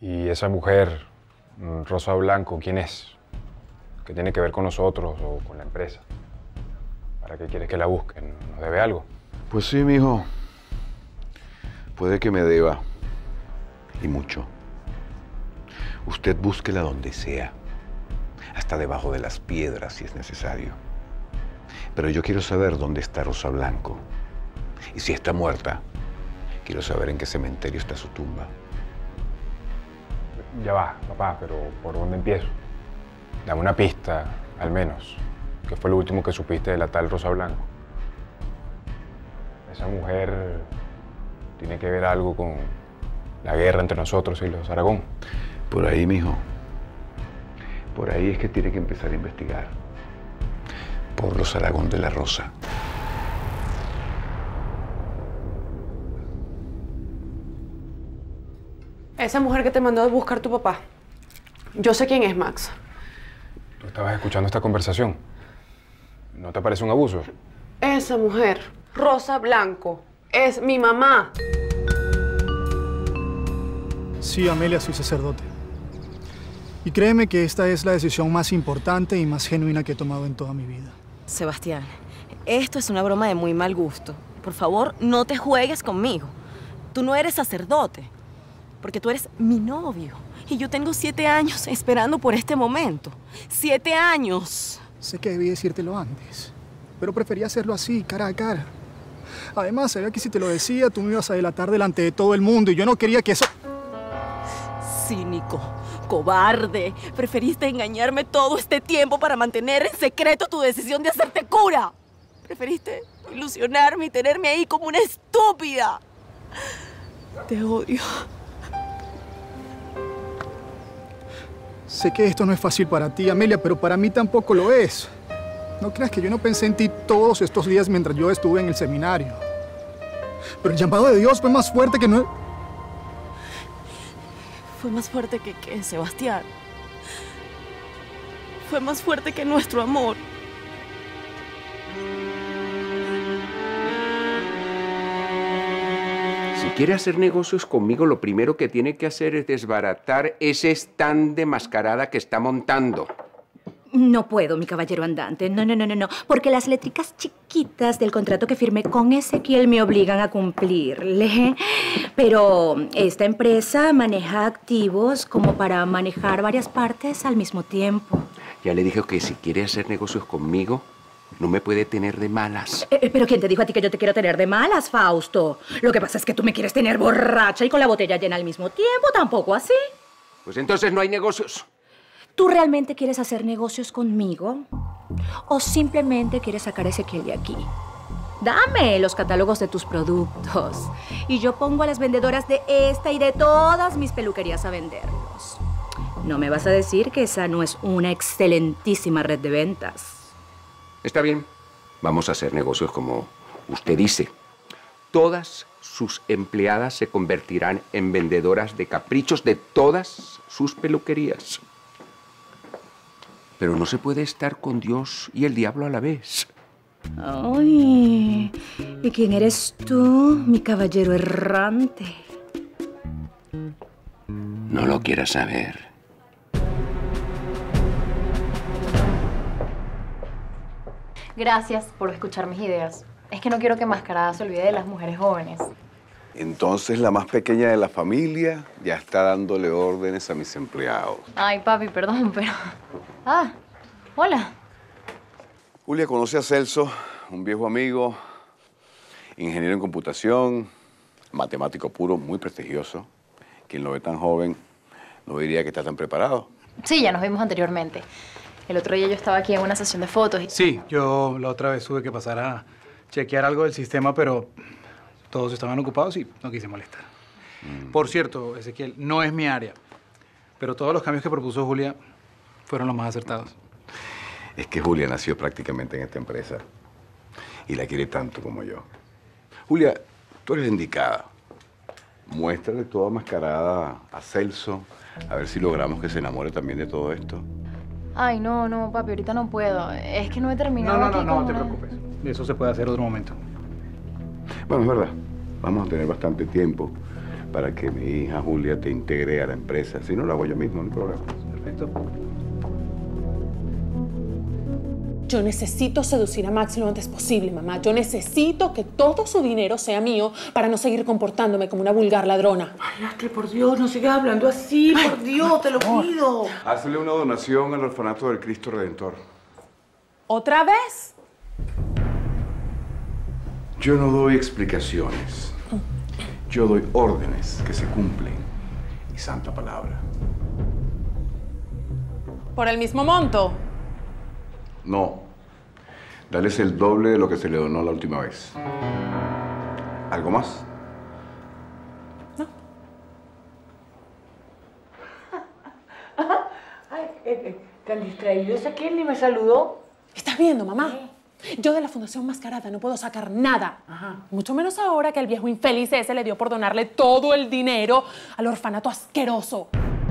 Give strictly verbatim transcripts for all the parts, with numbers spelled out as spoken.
¿Y esa mujer, Rosa Blanco, quién es? ¿Qué tiene que ver con nosotros o con la empresa? ¿Para qué quieres que la busquen? ¿Nos debe algo? Pues sí, mijo. Puede que me deba. Y mucho. Usted búsquela donde sea. Hasta debajo de las piedras, si es necesario. Pero yo quiero saber dónde está Rosa Blanco. Y si está muerta, quiero saber en qué cementerio está su tumba. Ya va, papá, pero ¿por dónde empiezo? Dame una pista, al menos. ¿Qué fue lo último que supiste de la tal Rosa Blanco? Esa mujer tiene que ver algo con la guerra entre nosotros y los Aragón. Por ahí, mijo. Por ahí es que tiene que empezar a investigar. Por los Aragón de la Rosa. Esa mujer que te mandó a buscar tu papá. Yo sé quién es, Max. ¿Tú estabas escuchando esta conversación? ¿No te parece un abuso? Esa mujer, Rosa Blanco, es mi mamá. Sí, Amelia, soy sacerdote. Y créeme que esta es la decisión más importante y más genuina que he tomado en toda mi vida. Sebastián, esto es una broma de muy mal gusto. Por favor, no te juegues conmigo. Tú no eres sacerdote, porque tú eres mi novio. Y yo tengo siete años esperando por este momento. ¡Siete años! Sé que debí decírtelo antes, pero prefería hacerlo así, cara a cara. Además, sabía que si te lo decía, tú me ibas a delatar delante de todo el mundo y yo no quería que eso... Cínico, cobarde. Preferiste engañarme todo este tiempo para mantener en secreto tu decisión de hacerte cura. Preferiste ilusionarme y tenerme ahí como una estúpida. Te odio. Sé que esto no es fácil para ti, Amelia, pero para mí tampoco lo es. No creas que yo no pensé en ti todos estos días mientras yo estuve en el seminario. Pero el llamado de Dios fue más fuerte que no... Fue más fuerte que qué, Sebastián. Fue más fuerte que nuestro amor. Si quiere hacer negocios conmigo, lo primero que tiene que hacer es desbaratar ese stand de mascarada que está montando. No puedo, mi caballero andante. No, no, no, no, no. Porque las letricas chiquitas del contrato que firmé con Ezequiel me obligan a cumplirle. Pero esta empresa maneja activos como para manejar varias partes al mismo tiempo. Ya le dije que si quiere hacer negocios conmigo, no me puede tener de malas. Eh, ¿Pero quién te dijo a ti que yo te quiero tener de malas, Fausto? Lo que pasa es que tú me quieres tener borracha y con la botella llena al mismo tiempo. ¿Tampoco así? Pues entonces no hay negocios. ¿Tú realmente quieres hacer negocios conmigo? ¿O simplemente quieres sacar a Ezequiel de aquí? Dame los catálogos de tus productos y yo pongo a las vendedoras de esta y de todas mis peluquerías a venderlos. No me vas a decir que esa no es una excelentísima red de ventas. Está bien. Vamos a hacer negocios como usted dice. Todas sus empleadas se convertirán en vendedoras de caprichos de todas sus peluquerías. Pero no se puede estar con Dios y el diablo a la vez. Ay, ¿y quién eres tú, mi caballero errante? No lo quieras saber. Gracias por escuchar mis ideas. Es que no quiero que Mascarada se olvide de las mujeres jóvenes. Entonces la más pequeña de la familia ya está dándole órdenes a mis empleados. Ay, papi, perdón, pero... Ah, hola. Julia conoce a Celso, un viejo amigo, ingeniero en computación, matemático puro, muy prestigioso. Quien lo ve tan joven no diría que está tan preparado. Sí, ya nos vimos anteriormente. El otro día yo estaba aquí en una sesión de fotos y... Sí, yo la otra vez tuve que pasar a chequear algo del sistema, pero todos estaban ocupados y no quise molestar. Mm. Por cierto, Ezequiel, no es mi área, pero todos los cambios que propuso Julia fueron los más acertados. Es que Julia nació prácticamente en esta empresa y la quiere tanto como yo. Julia, tú eres la indicada. Muéstrale toda mascarada a Celso, a ver si logramos que se enamore también de todo esto. Ay, no, no, papi, ahorita no puedo. Es que no he terminado No, no, aquí no, no, con te una... preocupes. Eso se puede hacer otro momento. Bueno, es verdad. Vamos a tener bastante tiempo para que mi hija Julia te integre a la empresa. Si no, lo hago yo mismo, no hay problema. Perfecto. Yo necesito seducir a Max lo antes posible, mamá. Yo necesito que todo su dinero sea mío para no seguir comportándome como una vulgar ladrona. Ay, Astrid, por Dios, no sigas hablando así, por Dios, te lo pido. Hazle una donación al orfanato del Cristo Redentor. ¿Otra vez? Yo no doy explicaciones. Yo doy órdenes que se cumplen. Y santa palabra. ¿Por el mismo monto? No. Dales el doble de lo que se le donó la última vez. ¿Algo más? No. Ay, eh, eh, tan distraído ese que él ni me saludó. ¿Estás viendo, mamá? Yo de la Fundación Mascarada no puedo sacar nada. Ajá. Mucho menos ahora que el viejo infeliz ese le dio por donarle todo el dinero al orfanato asqueroso.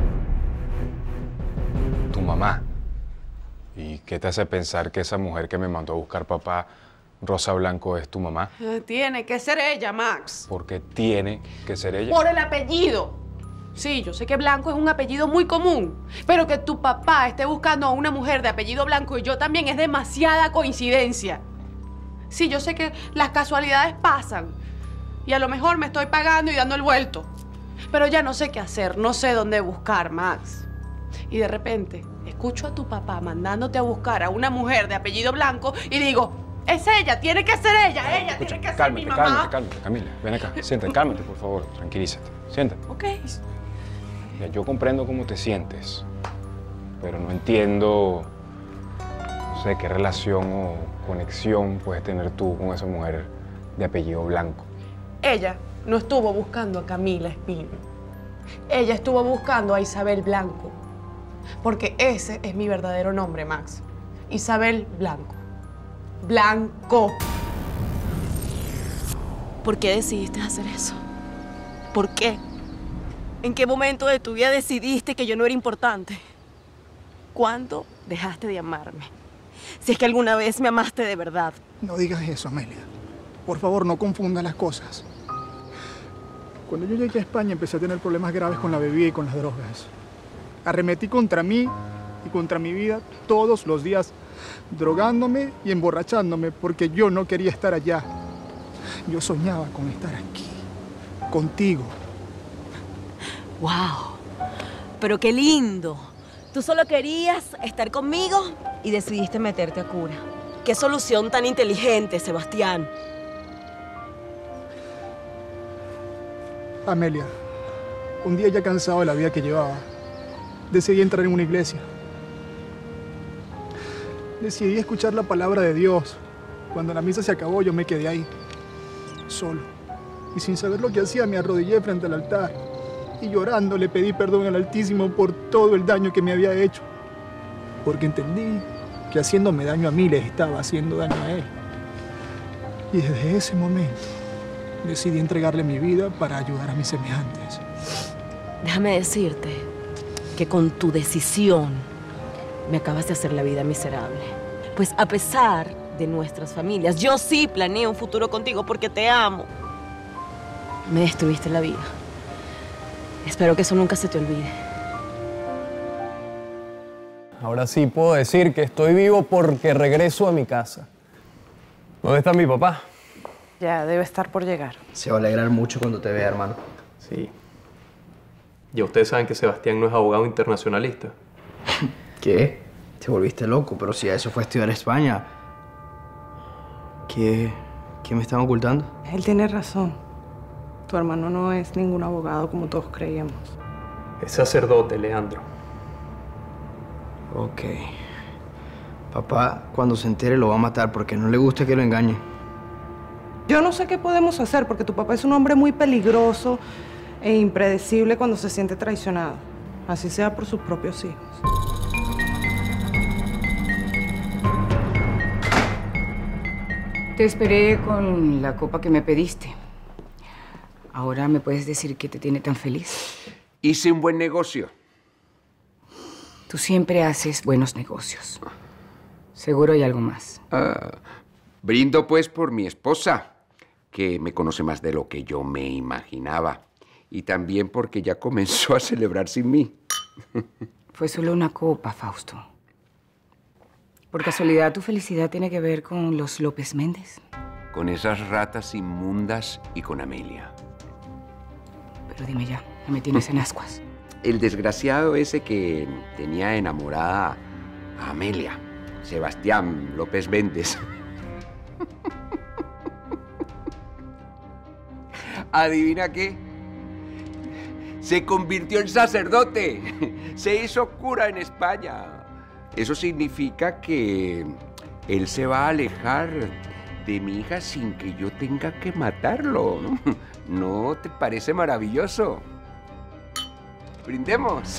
Tu mamá. ¿Y qué te hace pensar que esa mujer que me mandó a buscar papá, Rosa Blanco, es tu mamá? Tiene que ser ella, Max. Porque tiene que ser ella. Por el apellido. Sí, yo sé que Blanco es un apellido muy común, pero que tu papá esté buscando a una mujer de apellido Blanco y yo también es demasiada coincidencia. Sí, yo sé que las casualidades pasan y a lo mejor me estoy pagando y dando el vuelto, pero ya no sé qué hacer, no sé dónde buscar, Max. Y de repente escucho a tu papá mandándote a buscar a una mujer de apellido Blanco y digo, es ella, tiene que ser ella, ella Escucha, tiene que ser cálmate, mi mamá. Cálmate, cálmate, Camila, ven acá, siéntate, cálmate, por favor, tranquilízate, siéntate. Ok. Ya, yo comprendo cómo te sientes, pero no entiendo, no sé, qué relación o conexión puedes tener tú con esa mujer de apellido Blanco. Ella no estuvo buscando a Camila Espino. Ella estuvo buscando a Isabel Blanco. Porque ese es mi verdadero nombre, Max. Isabel Blanco. Blanco. ¿Por qué decidiste hacer eso? ¿Por qué? ¿En qué momento de tu vida decidiste que yo no era importante? ¿Cuándo dejaste de amarme? Si es que alguna vez me amaste de verdad. No digas eso, Amelia. Por favor, no confundas las cosas. Cuando yo llegué a España empecé a tener problemas graves con la bebida y con las drogas. Arremetí contra mí y contra mi vida todos los días, drogándome y emborrachándome porque yo no quería estar allá. Yo soñaba con estar aquí, contigo. ¡Wow! Pero qué lindo. Tú solo querías estar conmigo y decidiste meterte a cura. ¡Qué solución tan inteligente, Sebastián! Amelia, un día ya cansado de la vida que llevaba, decidí entrar en una iglesia. Decidí escuchar la palabra de Dios. Cuando la misa se acabó, yo me quedé ahí, solo. Y sin saber lo que hacía, me arrodillé frente al altar. Y llorando le pedí perdón al Altísimo por todo el daño que me había hecho. Porque entendí que haciéndome daño a mí le estaba haciendo daño a él. Y desde ese momento decidí entregarle mi vida para ayudar a mis semejantes. Déjame decirte que con tu decisión me acabas de hacer la vida miserable. Pues a pesar de nuestras familias, yo sí planeo un futuro contigo porque te amo. Me destruiste la vida. Espero que eso nunca se te olvide. Ahora sí puedo decir que estoy vivo porque regreso a mi casa. ¿Dónde está mi papá? Ya, debe estar por llegar. Se va a alegrar mucho cuando te vea, hermano. Sí. Ya ustedes saben que Sebastián no es abogado internacionalista. ¿Qué? Te volviste loco, pero si a eso fue a estudiar a España. ¿Qué, qué me están ocultando? Él tiene razón. Tu hermano no es ningún abogado como todos creíamos. Es sacerdote, Leandro. Ok. Papá, cuando se entere, lo va a matar porque no le gusta que lo engañe. Yo no sé qué podemos hacer porque tu papá es un hombre muy peligroso e impredecible cuando se siente traicionado. Así sea por sus propios hijos. Te esperé con la copa que me pediste. Ahora me puedes decir qué te tiene tan feliz. Hice un buen negocio. Tú siempre haces buenos negocios. Seguro hay algo más. Ah, brindo pues por mi esposa, que me conoce más de lo que yo me imaginaba. y también porque ya comenzó a celebrar sin mí. Fue solo una copa, Fausto. ¿Por casualidad tu felicidad tiene que ver con los López Méndez? Con esas ratas inmundas y con Amelia. Pero dime ya, no me tienes en ascuas. El desgraciado ese que tenía enamorada a Amelia, Sebastián López Méndez. ¿Adivina qué? Se convirtió en sacerdote. Se hizo cura en España. Eso significa que él se va a alejar de mi hija sin que yo tenga que matarlo, ¿no? ¿No te parece maravilloso? Brindemos.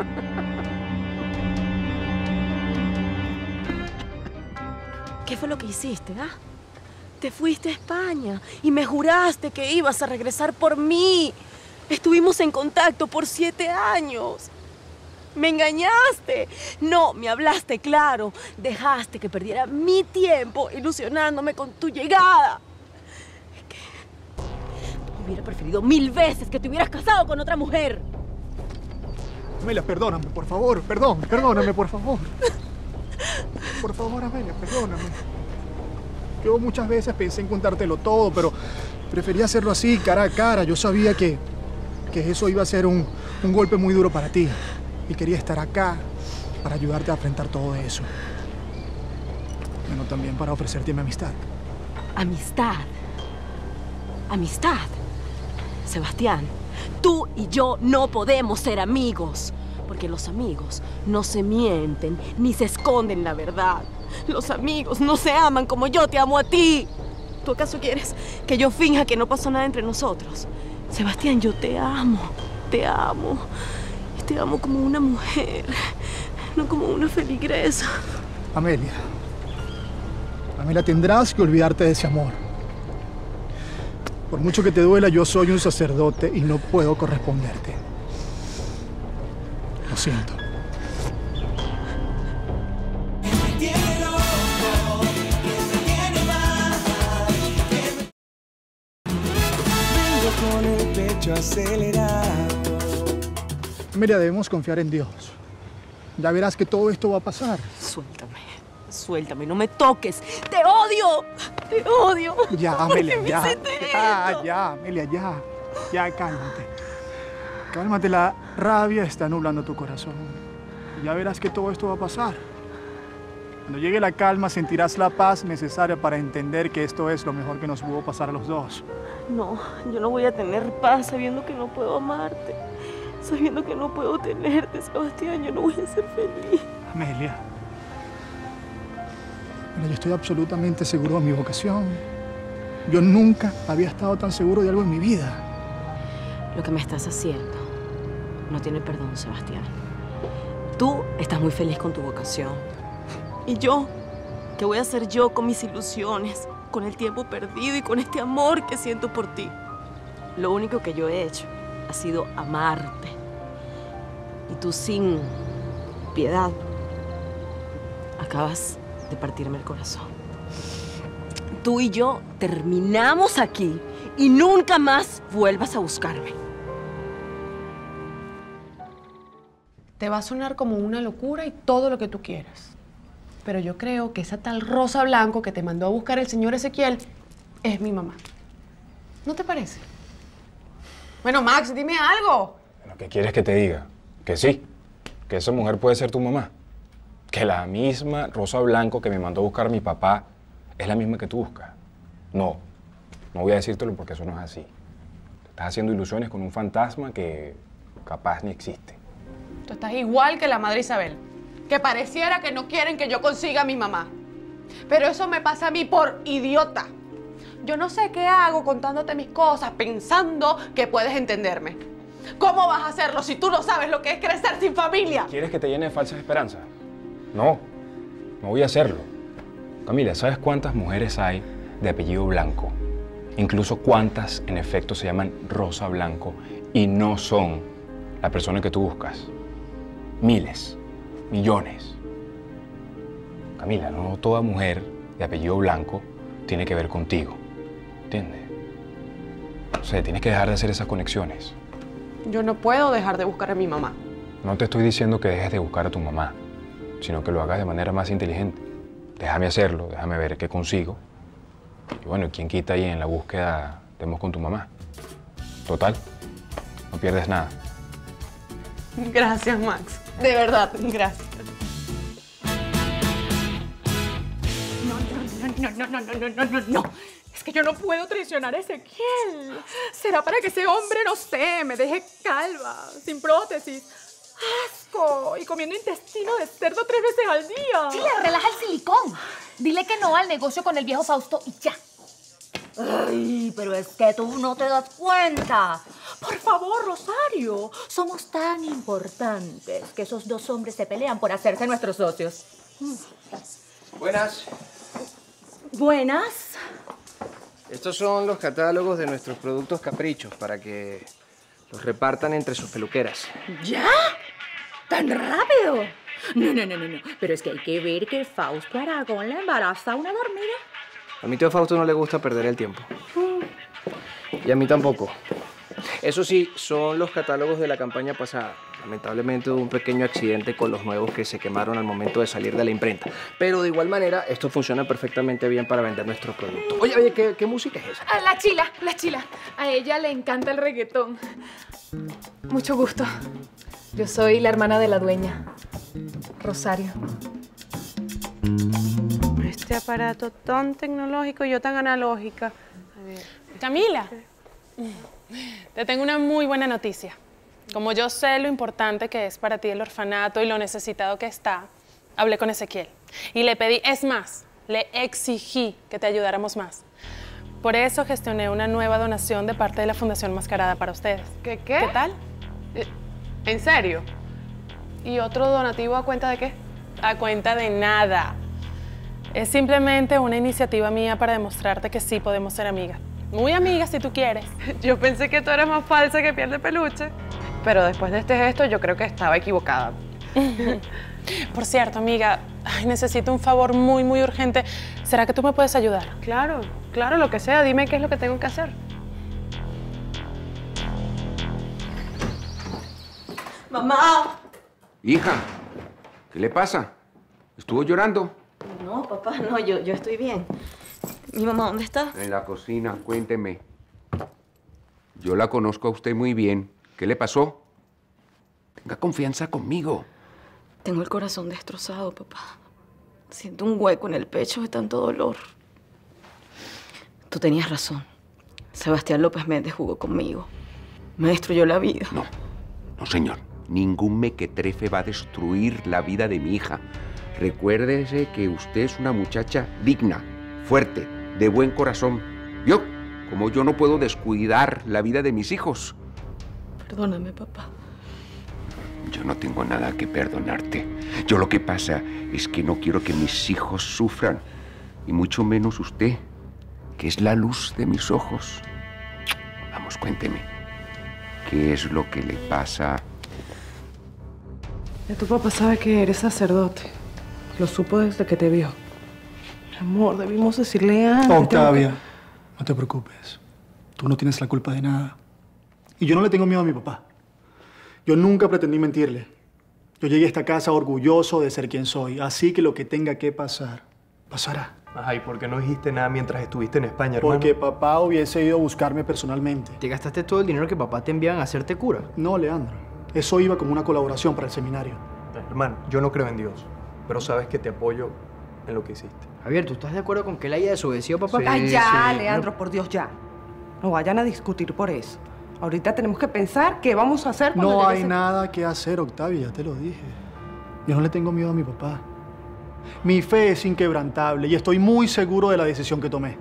¿Qué fue lo que hiciste, ah? Te fuiste a España y me juraste que ibas a regresar por mí. Estuvimos en contacto por siete años. Me engañaste. No, me hablaste claro. Dejaste que perdiera mi tiempo ilusionándome con tu llegada. Es que hubiera preferido mil veces que te hubieras casado con otra mujer. Amelia, perdóname, por favor. Perdón, perdóname, por favor. Por favor, Amelia, perdóname. Yo muchas veces pensé en contártelo todo, pero prefería hacerlo así, cara a cara. Yo sabía que, que eso iba a ser un, un golpe muy duro para ti. Y quería estar acá para ayudarte a enfrentar todo eso. Bueno, también para ofrecerte mi amistad. ¿Amistad? ¿Amistad? Sebastián, tú y yo no podemos ser amigos. Porque los amigos no se mienten ni se esconden la verdad. Los amigos no se aman como yo te amo a ti. ¿Tú acaso quieres que yo finja que no pasó nada entre nosotros? Sebastián, yo te amo, te amo. Y te amo como una mujer, no como una feligresa. Amelia. Amelia, tendrás que olvidarte de ese amor. Por mucho que te duela, yo soy un sacerdote y no puedo corresponderte. Lo siento. Con el pecho acelerado. Amelia, debemos confiar en Dios. Ya verás que todo esto va a pasar. Suéltame, suéltame, no me toques. ¡Te odio! ¡Te odio! Ya, Amelia, ya. Ya, ya, Amelia, ya. Ya, cálmate. Cálmate, la rabia está nublando tu corazón. Ya verás que todo esto va a pasar. Cuando llegue la calma, sentirás la paz necesaria para entender que esto es lo mejor que nos pudo pasar a los dos. No, yo no voy a tener paz sabiendo que no puedo amarte. Sabiendo que no puedo tenerte, Sebastián, yo no voy a ser feliz. Amelia. Pero yo estoy absolutamente seguro de mi vocación. Yo nunca había estado tan seguro de algo en mi vida. Lo que me estás haciendo no tiene perdón, Sebastián. Tú estás muy feliz con tu vocación. ¿Y yo? ¿Qué voy a hacer yo con mis ilusiones, con el tiempo perdido y con este amor que siento por ti? Lo único que yo he hecho ha sido amarte. Y tú, sin piedad, acabas de partirme el corazón. Tú y yo terminamos aquí y nunca más vuelvas a buscarme. Te va a sonar como una locura y todo lo que tú quieras. Pero yo creo que esa tal Rosa Blanco que te mandó a buscar el señor Ezequiel es mi mamá. ¿No te parece? Bueno, Max, dime algo. ¿Pero qué quieres que te diga? Que sí, que esa mujer puede ser tu mamá. Que la misma Rosa Blanco que me mandó a buscar a mi papá es la misma que tú buscas. No, no voy a decírtelo porque eso no es así. Te estás haciendo ilusiones con un fantasma que capaz ni existe. Tú estás igual que la madre Isabel, que pareciera que no quieren que yo consiga a mi mamá. Pero eso me pasa a mí por idiota. Yo no sé qué hago contándote mis cosas, pensando que puedes entenderme. ¿Cómo vas a hacerlo si tú no sabes lo que es crecer sin familia? ¿Quieres que te llene de falsas esperanzas? No, no voy a hacerlo. Camila, ¿sabes cuántas mujeres hay de apellido Blanco? Incluso cuántas, en efecto, se llaman Rosa Blanco y no son la persona que tú buscas. Miles, millones. Camila, no toda mujer de apellido Blanco tiene que ver contigo. ¿Entiendes? O sea, tienes que dejar de hacer esas conexiones. Yo no puedo dejar de buscar a mi mamá. No te estoy diciendo que dejes de buscar a tu mamá, sino que lo hagas de manera más inteligente. Déjame hacerlo, déjame ver qué consigo. Y bueno, ¿quién quita ahí en la búsqueda demos con tu mamá? Total, no pierdes nada. Gracias, Max. De verdad, gracias. No, no, no, no, no, no, no, no. Es que yo no puedo traicionar a Ezequiel. Será para que ese hombre, no sé, me deje calva, sin prótesis. ¡Asco! Y comiendo intestino de cerdo tres veces al día. Chile, relaja el silicón. Dile que no al negocio con el viejo Fausto y ya. Ay, pero es que tú no te das cuenta. Por favor, Rosario. Somos tan importantes que esos dos hombres se pelean por hacerse nuestros socios. Buenas. Buenas. Estos son los catálogos de nuestros productos caprichos para que los repartan entre sus peluqueras. ¿Ya? ¿Tan rápido? No, no, no, no, no. Pero es que hay que ver que Fausto Aragón le embaraza a una dormida. A mi tío Fausto no le gusta perder el tiempo. Y a mí tampoco. Eso sí, son los catálogos de la campaña pasada. Lamentablemente hubo un pequeño accidente con los nuevos que se quemaron al momento de salir de la imprenta. Pero de igual manera, esto funciona perfectamente bien para vender nuestros productos. Oye, oye, ¿qué, qué música es esa? Ah, la chila, la chila. A ella le encanta el reggaetón. Mucho gusto. Yo soy la hermana de la dueña, Rosario. Este aparato tan tecnológico y yo tan analógica. A ver. Camila, te tengo una muy buena noticia. Como yo sé lo importante que es para ti el orfanato y lo necesitado que está, hablé con Ezequiel y le pedí, es más, le exigí que te ayudáramos más. Por eso gestioné una nueva donación de parte de la Fundación Mascarada para ustedes. ¿Qué qué? ¿Qué tal? ¿En serio? ¿Y otro donativo a cuenta de qué? A cuenta de nada. Es simplemente una iniciativa mía para demostrarte que sí podemos ser amigas. Muy amigas si tú quieres. Yo pensé que tú eras más falsa que piel de peluche. Pero después de este gesto yo creo que estaba equivocada. Por cierto, amiga, ay, necesito un favor muy, muy urgente. ¿Será que tú me puedes ayudar? Claro, claro, lo que sea. Dime qué es lo que tengo que hacer. ¡Mamá! Hija, ¿qué le pasa? ¿Estuvo llorando? No, papá, no, yo, yo estoy bien. ¿Mi mamá dónde está? En la cocina, cuénteme. Yo la conozco a usted muy bien. ¿Qué le pasó? Tenga confianza conmigo. Tengo el corazón destrozado, papá. Siento un hueco en el pecho de tanto dolor. Tú tenías razón. Sebastián López Méndez jugó conmigo. Me destruyó la vida. No, no, señor. Ningún mequetrefe va a destruir la vida de mi hija. Recuérdese que usted es una muchacha digna, fuerte, de buen corazón. ¿Vio? Como yo no puedo descuidar la vida de mis hijos. Perdóname, papá. Yo no tengo nada que perdonarte. Yo lo que pasa es que no quiero que mis hijos sufran. Y mucho menos usted, que es la luz de mis ojos. Vamos, cuénteme. ¿Qué es lo que le pasa? Ya tu papá sabe que eres sacerdote. Lo supo desde que te vio. Mi amor, debimos decirle antes. Octavia, no te preocupes. Tú no tienes la culpa de nada. Y yo no le tengo miedo a mi papá. Yo nunca pretendí mentirle. Yo llegué a esta casa orgulloso de ser quien soy. Así que lo que tenga que pasar, pasará. Ajá, ¿y por qué no dijiste nada mientras estuviste en España, hermano? Porque papá hubiese ido a buscarme personalmente. ¿Te gastaste todo el dinero que papá te enviaba a hacerte cura? No, Leandro. Eso iba como una colaboración para el seminario. Hermano, yo no creo en Dios, pero sabes que te apoyo en lo que hiciste. Javier, ¿tú estás de acuerdo con que él haya desobedecido a papá? Sí, Ay, ya, sí. Leandro, por Dios, ya. No vayan a discutir por eso. Ahorita tenemos que pensar qué vamos a hacer cuando No llegue hay ese- nada que hacer, Octavia, ya te lo dije. Yo no le tengo miedo a mi papá. Mi fe es inquebrantable y estoy muy seguro de la decisión que tomé.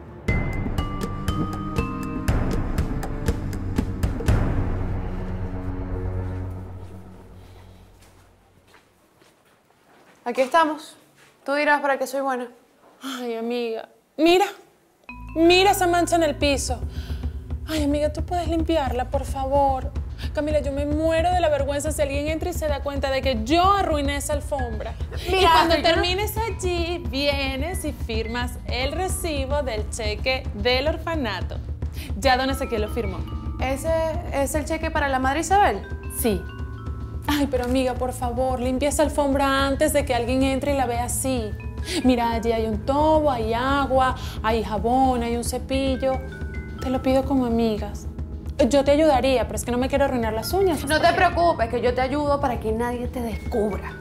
Aquí estamos. Tú dirás para qué soy buena. Ay, amiga. Mira. Mira esa mancha en el piso. Ay, amiga, ¿tú puedes limpiarla, por favor? Camila, yo me muero de la vergüenza si alguien entra y se da cuenta de que yo arruiné esa alfombra. Mira, y cuando yo no- termines allí, vienes y firmas el recibo del cheque del orfanato. Ya don Ezequiel lo firmó. ¿Ese es el cheque para la madre Isabel? Sí. Ay, pero amiga, por favor, limpia esa alfombra antes de que alguien entre y la vea así. Mira, allí hay un tobo, hay agua, hay jabón, hay un cepillo. Te lo pido como amigas. Yo te ayudaría, pero es que no me quiero arruinar las uñas. No te preocupes, que yo te ayudo para que nadie te descubra.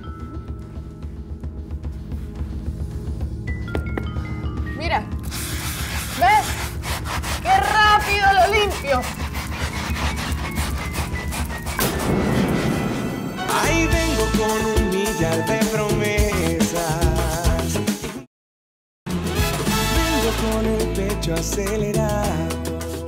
Mira, ¿ves? ¡Qué rápido lo limpio! Ahí vengo con un millar de promesas. Vengo con el pecho acelerado.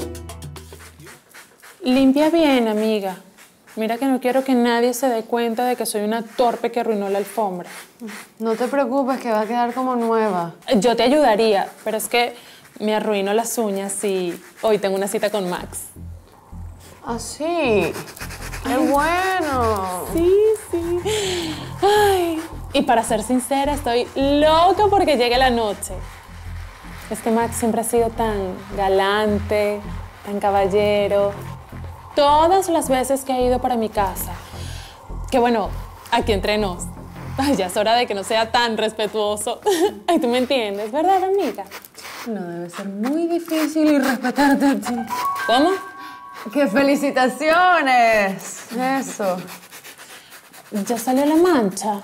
Limpia bien, amiga. Mira que no quiero que nadie se dé cuenta de que soy una torpe que arruinó la alfombra. No te preocupes, que va a quedar como nueva. Yo te ayudaría, pero es que me arruino las uñas y hoy tengo una cita con Max. ¿Ah, sí? ¡Qué bueno! Sí, sí. Ay, y para ser sincera, estoy loca porque llegue la noche. Es que Max siempre ha sido tan galante, tan caballero. Todas las veces que ha ido para mi casa. Que bueno, aquí entre nos. Ay, ya es hora de que no sea tan respetuoso. Ay, tú me entiendes, ¿verdad, amiga? No debe ser muy difícil irrespetarte a ti. ¿Cómo? ¡Qué felicitaciones! Eso. ¿Ya salió la mancha?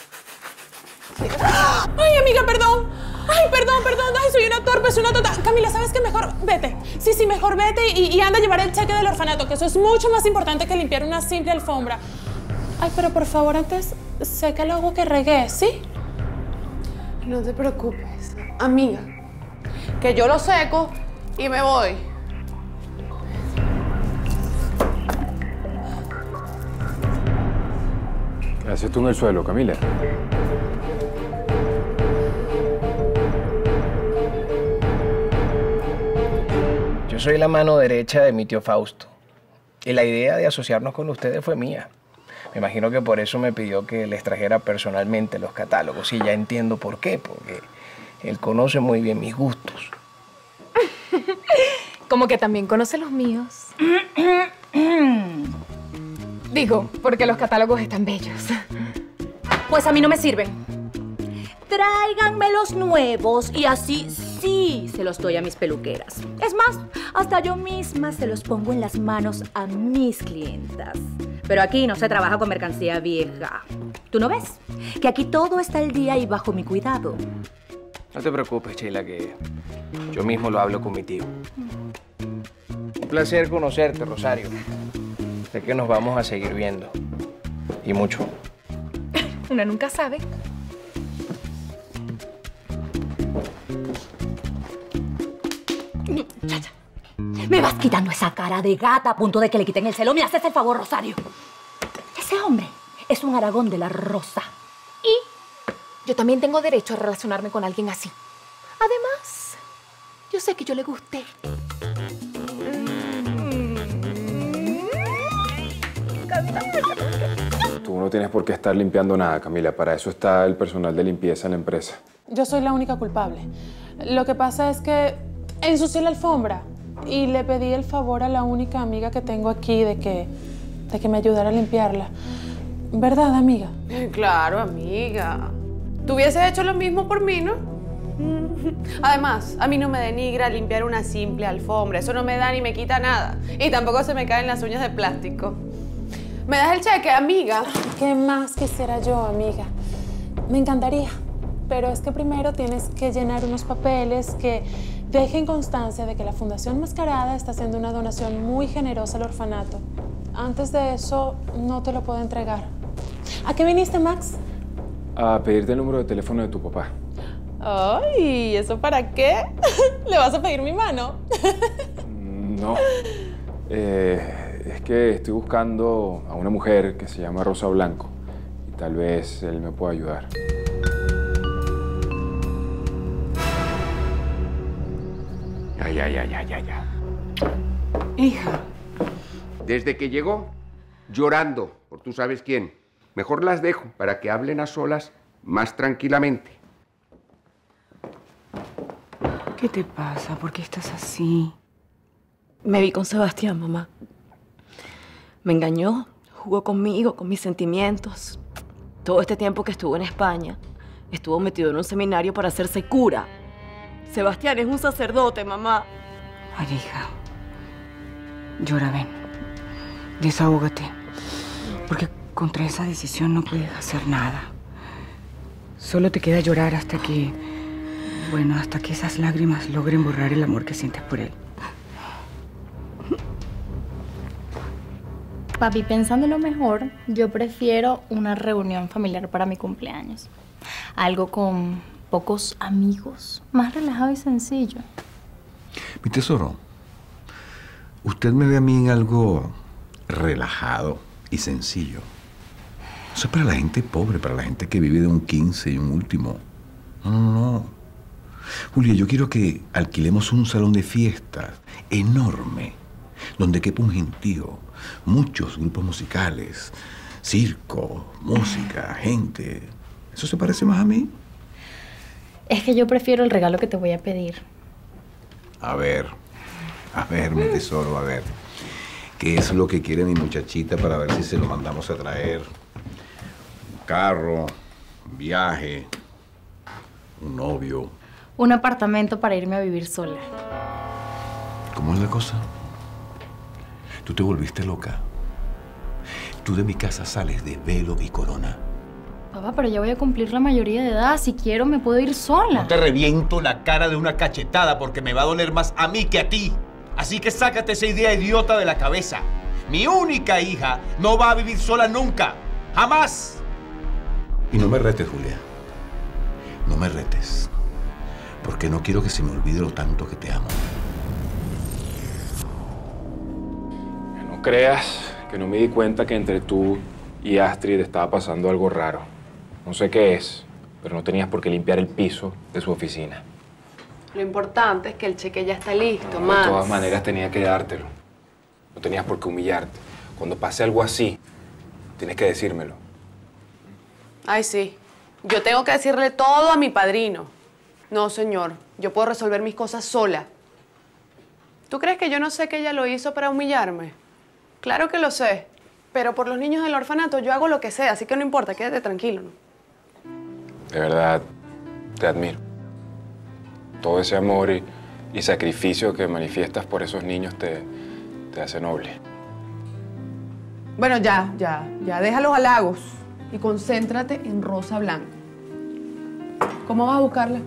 Ay, amiga, perdón. Ay, perdón, perdón. Ay, soy una torpe, soy una tota. Camila, ¿sabes qué? Mejor vete. Sí, sí, mejor vete y, y anda a llevar el cheque del orfanato, que eso es mucho más importante que limpiar una simple alfombra. Ay, pero por favor, antes seca el agua que regué, ¿sí? No te preocupes, amiga. Que yo lo seco y me voy. ¿Qué haces tú en el suelo, Camila? Yo soy la mano derecha de mi tío Fausto. Y la idea de asociarnos con ustedes fue mía. Me imagino que por eso me pidió que les trajera personalmente los catálogos. Y ya entiendo por qué, porque él conoce muy bien mis gustos. Como que también conoce los míos. Digo, porque los catálogos están bellos. Pues a mí no me sirven. Tráiganme los nuevos y así sí se los doy a mis peluqueras. Es más, hasta yo misma se los pongo en las manos a mis clientas. Pero aquí no se trabaja con mercancía vieja. ¿Tú no ves? Que aquí todo está al día y bajo mi cuidado. No te preocupes, Sheila, que yo mismo lo hablo con mi tío. Un placer conocerte, Rosario. Sé que nos vamos a seguir viendo. Y mucho. Una nunca sabe. Chacha, me vas quitando esa cara de gata a punto de que le quiten el celo. ¿Me haces el favor, Rosario? Ese hombre es un Aragón de la Rosa. Y yo también tengo derecho a relacionarme con alguien así. Además, yo sé que yo le gusté. Tú no tienes por qué estar limpiando nada, Camila. Para eso está el personal de limpieza en la empresa. Yo soy la única culpable. Lo que pasa es que ensucié la alfombra y le pedí el favor a la única amiga que tengo aquí de que, de que me ayudara a limpiarla. ¿Verdad, amiga? Claro, amiga. Tú hubieses hecho lo mismo por mí, ¿no? Además, a mí no me denigra limpiar una simple alfombra. Eso no me da ni me quita nada. Y tampoco se me caen las uñas de plástico. ¿Me das el cheque, amiga? ¿Qué más quisiera yo, amiga? Me encantaría. Pero es que primero tienes que llenar unos papeles que dejen constancia de que la Fundación Mascarada está haciendo una donación muy generosa al orfanato. Antes de eso, no te lo puedo entregar. ¿A qué viniste, Max? A pedirte el número de teléfono de tu papá. Ay, ¿eso para qué? ¿Le vas a pedir mi mano? No. Eh, es que estoy buscando a una mujer que se llama Rosa Blanco. Y tal vez él me pueda ayudar. Ya, ya, ya, ya, ya, ya. Hija. Desde que llegó, llorando por tú sabes quién. Mejor las dejo para que hablen a solas más tranquilamente. ¿Qué te pasa? ¿Por qué estás así? Me vi con Sebastián, mamá. Me engañó, jugó conmigo, con mis sentimientos. Todo este tiempo que estuvo en España, estuvo metido en un seminario para hacerse cura. Sebastián es un sacerdote, mamá. Ay, hija. Llora, ven. Desahógate. Porque contra esa decisión no puedes hacer nada. Solo te queda llorar hasta que... Bueno, hasta que esas lágrimas logren borrar el amor que sientes por él. Papi, pensándolo mejor, yo prefiero una reunión familiar para mi cumpleaños. Algo con pocos amigos, más relajado y sencillo. Mi tesoro, usted me ve a mí en algo relajado y sencillo. Eso es para la gente pobre, para la gente que vive de un quince y un último. No, no, no. Julia, yo quiero que alquilemos un salón de fiestas enorme, donde quepa un gentío, muchos grupos musicales, circo, música, gente. ¿Eso se parece más a mí? Es que yo prefiero el regalo que te voy a pedir. A ver, a ver, mi tesoro, a ver. ¿Qué es lo que quiere mi muchachita para ver si se lo mandamos a traer? Un carro, un viaje, un novio. Un apartamento para irme a vivir sola. ¿Cómo es la cosa? Tú te volviste loca. Tú de mi casa sales de velo y corona. Papá, pero ya voy a cumplir la mayoría de edad. Si quiero, me puedo ir sola. No te reviento la cara de una cachetada porque me va a doler más a mí que a ti. Así que sácate esa idea idiota de la cabeza. Mi única hija no va a vivir sola nunca. ¡Jamás! Y no me retes, Julia. No me retes. Porque no quiero que se me olvide lo tanto que te amo. No creas que no me di cuenta que entre tú y Astrid estaba pasando algo raro. No sé qué es, pero no tenías por qué limpiar el piso de su oficina. Lo importante es que el cheque ya está listo, No, Max. de todas maneras tenía que dártelo. No tenías por qué humillarte. Cuando pase algo así, tienes que decírmelo. Ay, sí. Yo tengo que decirle todo a mi padrino. No, señor. Yo puedo resolver mis cosas sola. ¿Tú crees que yo no sé que ella lo hizo para humillarme? Claro que lo sé. Pero por los niños del orfanato yo hago lo que sea, así que no importa, quédate tranquilo, ¿no? De verdad, te admiro. Todo ese amor y, y sacrificio que manifiestas por esos niños te, te hace noble. Bueno, ya, ya, ya. Deja los halagos y concéntrate en Rosa Blanco. ¿Cómo vas a buscarla?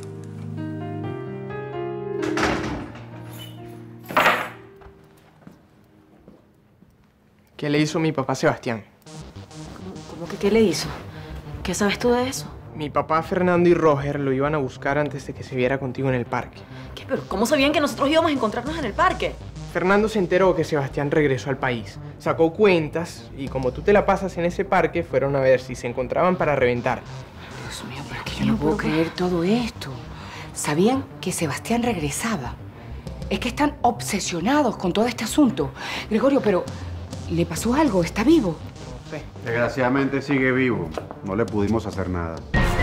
¿Qué le hizo mi papá Sebastián? ¿Cómo que qué le hizo? ¿Qué sabes tú de eso? Mi papá Fernando y Roger lo iban a buscar antes de que se viera contigo en el parque. ¿Qué? ¿Pero cómo sabían que nosotros íbamos a encontrarnos en el parque? Fernando se enteró que Sebastián regresó al país. Sacó cuentas y como tú te la pasas en ese parque, fueron a ver si se encontraban para reventar. Dios mío, pero es que yo no puedo creer todo esto. Sabían que Sebastián regresaba. Es que están obsesionados con todo este asunto. Gregorio, pero ¿le pasó algo? ¿Está vivo? Sí. Desgraciadamente sigue vivo. No le pudimos hacer nada.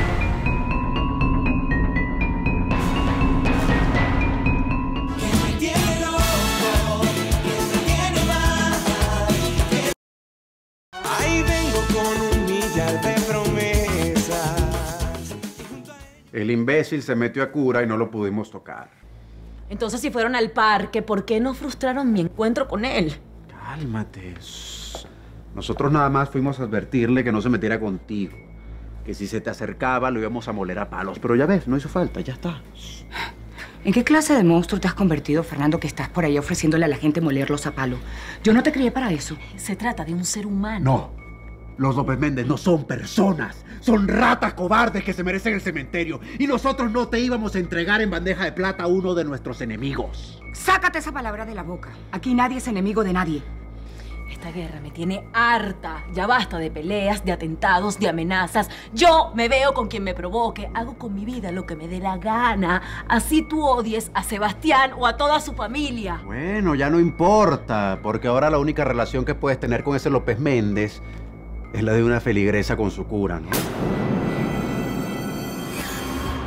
Ahí vengo con un millar de promesas. El imbécil se metió a cura y no lo pudimos tocar. Entonces, si fueron al parque, ¿por qué no frustraron mi encuentro con él? Cálmate. Nosotros nada más fuimos a advertirle que no se metiera contigo. Que si se te acercaba lo íbamos a moler a palos. Pero ya ves, no hizo falta, ya está. ¿En qué clase de monstruo te has convertido, Fernando, que estás por ahí ofreciéndole a la gente molerlos a palo? Yo no te crié para eso. Se trata de un ser humano. No. Los López Méndez no son personas. Son ratas cobardes que se merecen el cementerio. Y nosotros no te íbamos a entregar en bandeja de plata a uno de nuestros enemigos. Sácate esa palabra de la boca. Aquí nadie es enemigo de nadie. Esta guerra me tiene harta. Ya basta de peleas, de atentados, de amenazas. Yo me veo con quien me provoque. Hago con mi vida lo que me dé la gana. Así tú odies a Sebastián o a toda su familia. Bueno, ya no importa. Porque ahora la única relación que puedes tener con ese López Méndez es la de una feligresa con su cura, ¿no?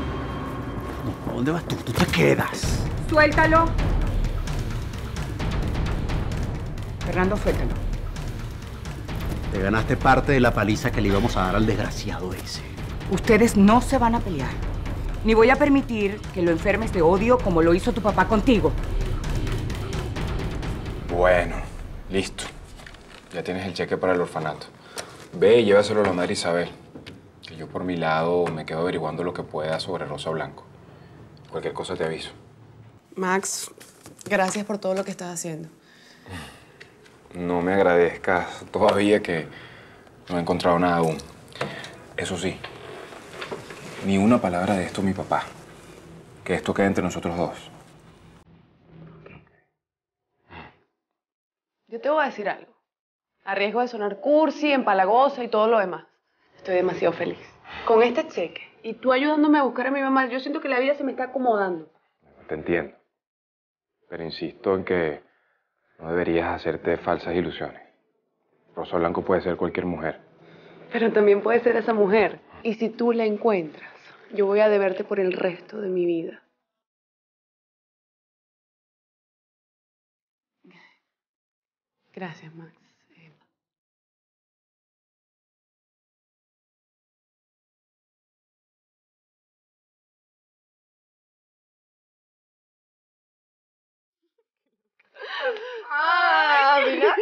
¿A dónde vas tú? Tú te quedas. Suéltalo. Fernando, suéltalo. Te ganaste parte de la paliza que le íbamos a dar al desgraciado ese. Ustedes no se van a pelear. Ni voy a permitir que lo enfermes de odio como lo hizo tu papá contigo. Bueno, listo. Ya tienes el cheque para el orfanato. Ve y llévaselo a la madre Isabel. Que yo por mi lado me quedo averiguando lo que pueda sobre Rosa Blanco. Cualquier cosa te aviso. Max, gracias por todo lo que estás haciendo. No me agradezcas todavía que no he encontrado nada aún. Eso sí, ni una palabra de esto a mi papá. Que esto quede entre nosotros dos. Yo te voy a decir algo. A riesgo de sonar cursi, empalagosa y todo lo demás. Estoy demasiado feliz. Con este cheque y tú ayudándome a buscar a mi mamá, yo siento que la vida se me está acomodando. Te entiendo. Pero insisto en que no deberías hacerte falsas ilusiones. Rosa Blanco puede ser cualquier mujer. Pero también puede ser esa mujer. Y si tú la encuentras, yo voy a deberte por el resto de mi vida. Gracias, Max. Ah, mira.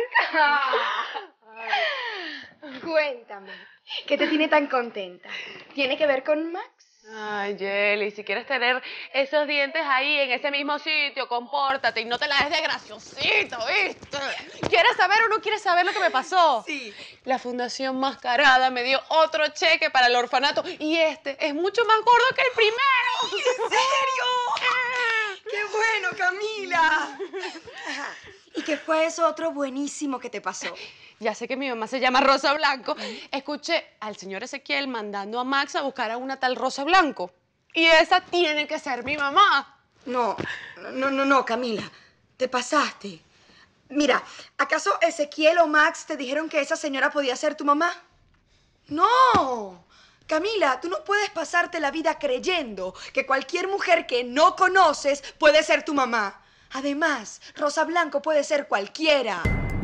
Cuéntame, ¿qué te tiene tan contenta? ¿Tiene que ver con Max? Ay, Jelly, si quieres tener esos dientes ahí en ese mismo sitio, compórtate y no te la des de graciosito, ¿viste? ¿Quieres saber o no quieres saber lo que me pasó? Sí. La Fundación Mascarada me dio otro cheque para el orfanato y este es mucho más gordo que el primero. ¿En serio? ¡Qué bueno, Camila! ¿Y qué fue eso otro buenísimo que te pasó? Ya sé que mi mamá se llama Rosa Blanco. Escuché al señor Ezequiel mandando a Max a buscar a una tal Rosa Blanco. Y esa tiene que ser mi mamá. No, no, no, no, Camila. Te pasaste. Mira, ¿acaso Ezequiel o Max te dijeron que esa señora podía ser tu mamá? No. Camila, tú no puedes pasarte la vida creyendo que cualquier mujer que no conoces puede ser tu mamá. Además, Rosa Blanco puede ser cualquiera.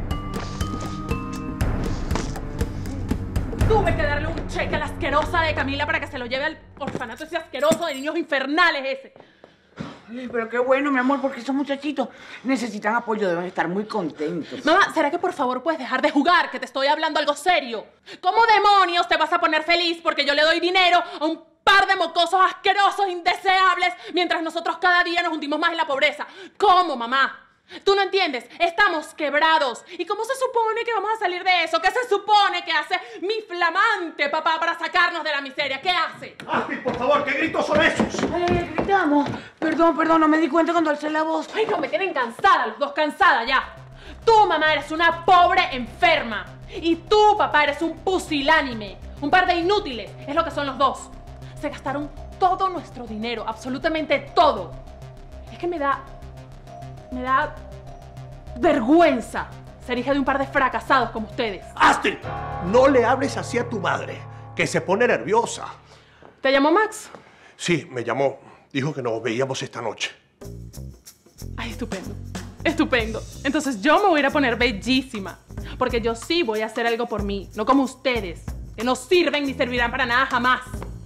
Tuve que darle un cheque a la asquerosa de Camila para que se lo lleve al orfanato ese asqueroso de niños infernales ese. Ay, pero qué bueno, mi amor, porque esos muchachitos necesitan apoyo, deben estar muy contentos. Mamá, ¿será que por favor puedes dejar de jugar? Que te estoy hablando algo serio. ¿Cómo demonios te vas a poner feliz porque yo le doy dinero a un par de mocosos asquerosos, indeseables, mientras nosotros cada día nos hundimos más en la pobreza? ¿Cómo, mamá? Tú no entiendes, estamos quebrados. ¿Y cómo se supone que vamos a salir de eso? ¿Qué se supone que hace mi flamante papá para sacarnos de la miseria? ¿Qué hace? ¡Astrid, por favor! ¿Qué gritos son esos? Eh, gritamos. Perdón, perdón, no me di cuenta cuando alcé la voz. Ay, no, me tienen cansada, los dos cansada ya. Tú, mamá, eres una pobre enferma. Y tú, papá, eres un pusilánime. Un par de inútiles, es lo que son los dos. Se gastaron todo nuestro dinero, absolutamente todo. Es que me da... Me da vergüenza ser hija de un par de fracasados como ustedes. ¡Astrid! No le hables así a tu madre, que se pone nerviosa. ¿Te llamó Max? Sí, me llamó. Dijo que nos veíamos esta noche. Ay, estupendo. Estupendo. Entonces yo me voy a ir a poner bellísima. Porque yo sí voy a hacer algo por mí. No como ustedes, que no sirven ni servirán para nada jamás.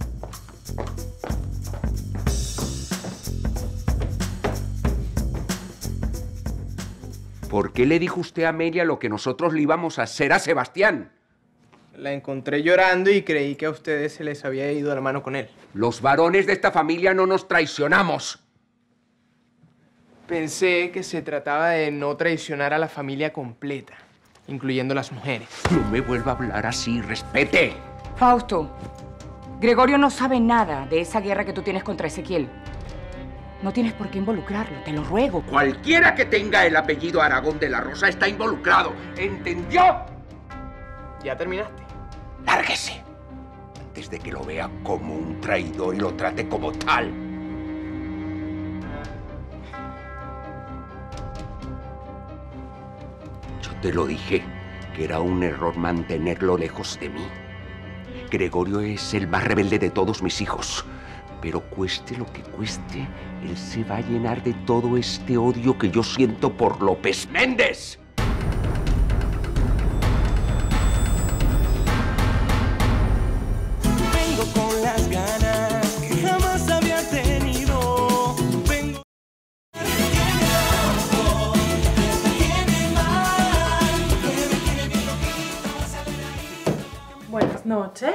¿Por qué le dijo usted a Amelia lo que nosotros le íbamos a hacer a Sebastián? La encontré llorando y creí que a ustedes se les había ido la mano con él. Los varones de esta familia no nos traicionamos. Pensé que se trataba de no traicionar a la familia completa, incluyendo las mujeres. No me vuelva a hablar así, respete. Fausto, Gregorio no sabe nada de esa guerra que tú tienes contra Ezequiel. No tienes por qué involucrarlo, te lo ruego. Cualquiera que tenga el apellido Aragón de la Rosa está involucrado. ¿Entendió? ¿Ya terminaste? Lárguese. Antes de que lo vea como un traidor y lo trate como tal. Yo te lo dije, que era un error mantenerlo lejos de mí. Gregorio es el más rebelde de todos mis hijos. Pero cueste lo que cueste, él se va a llenar de todo este odio que yo siento por López Méndez. Buenas noches.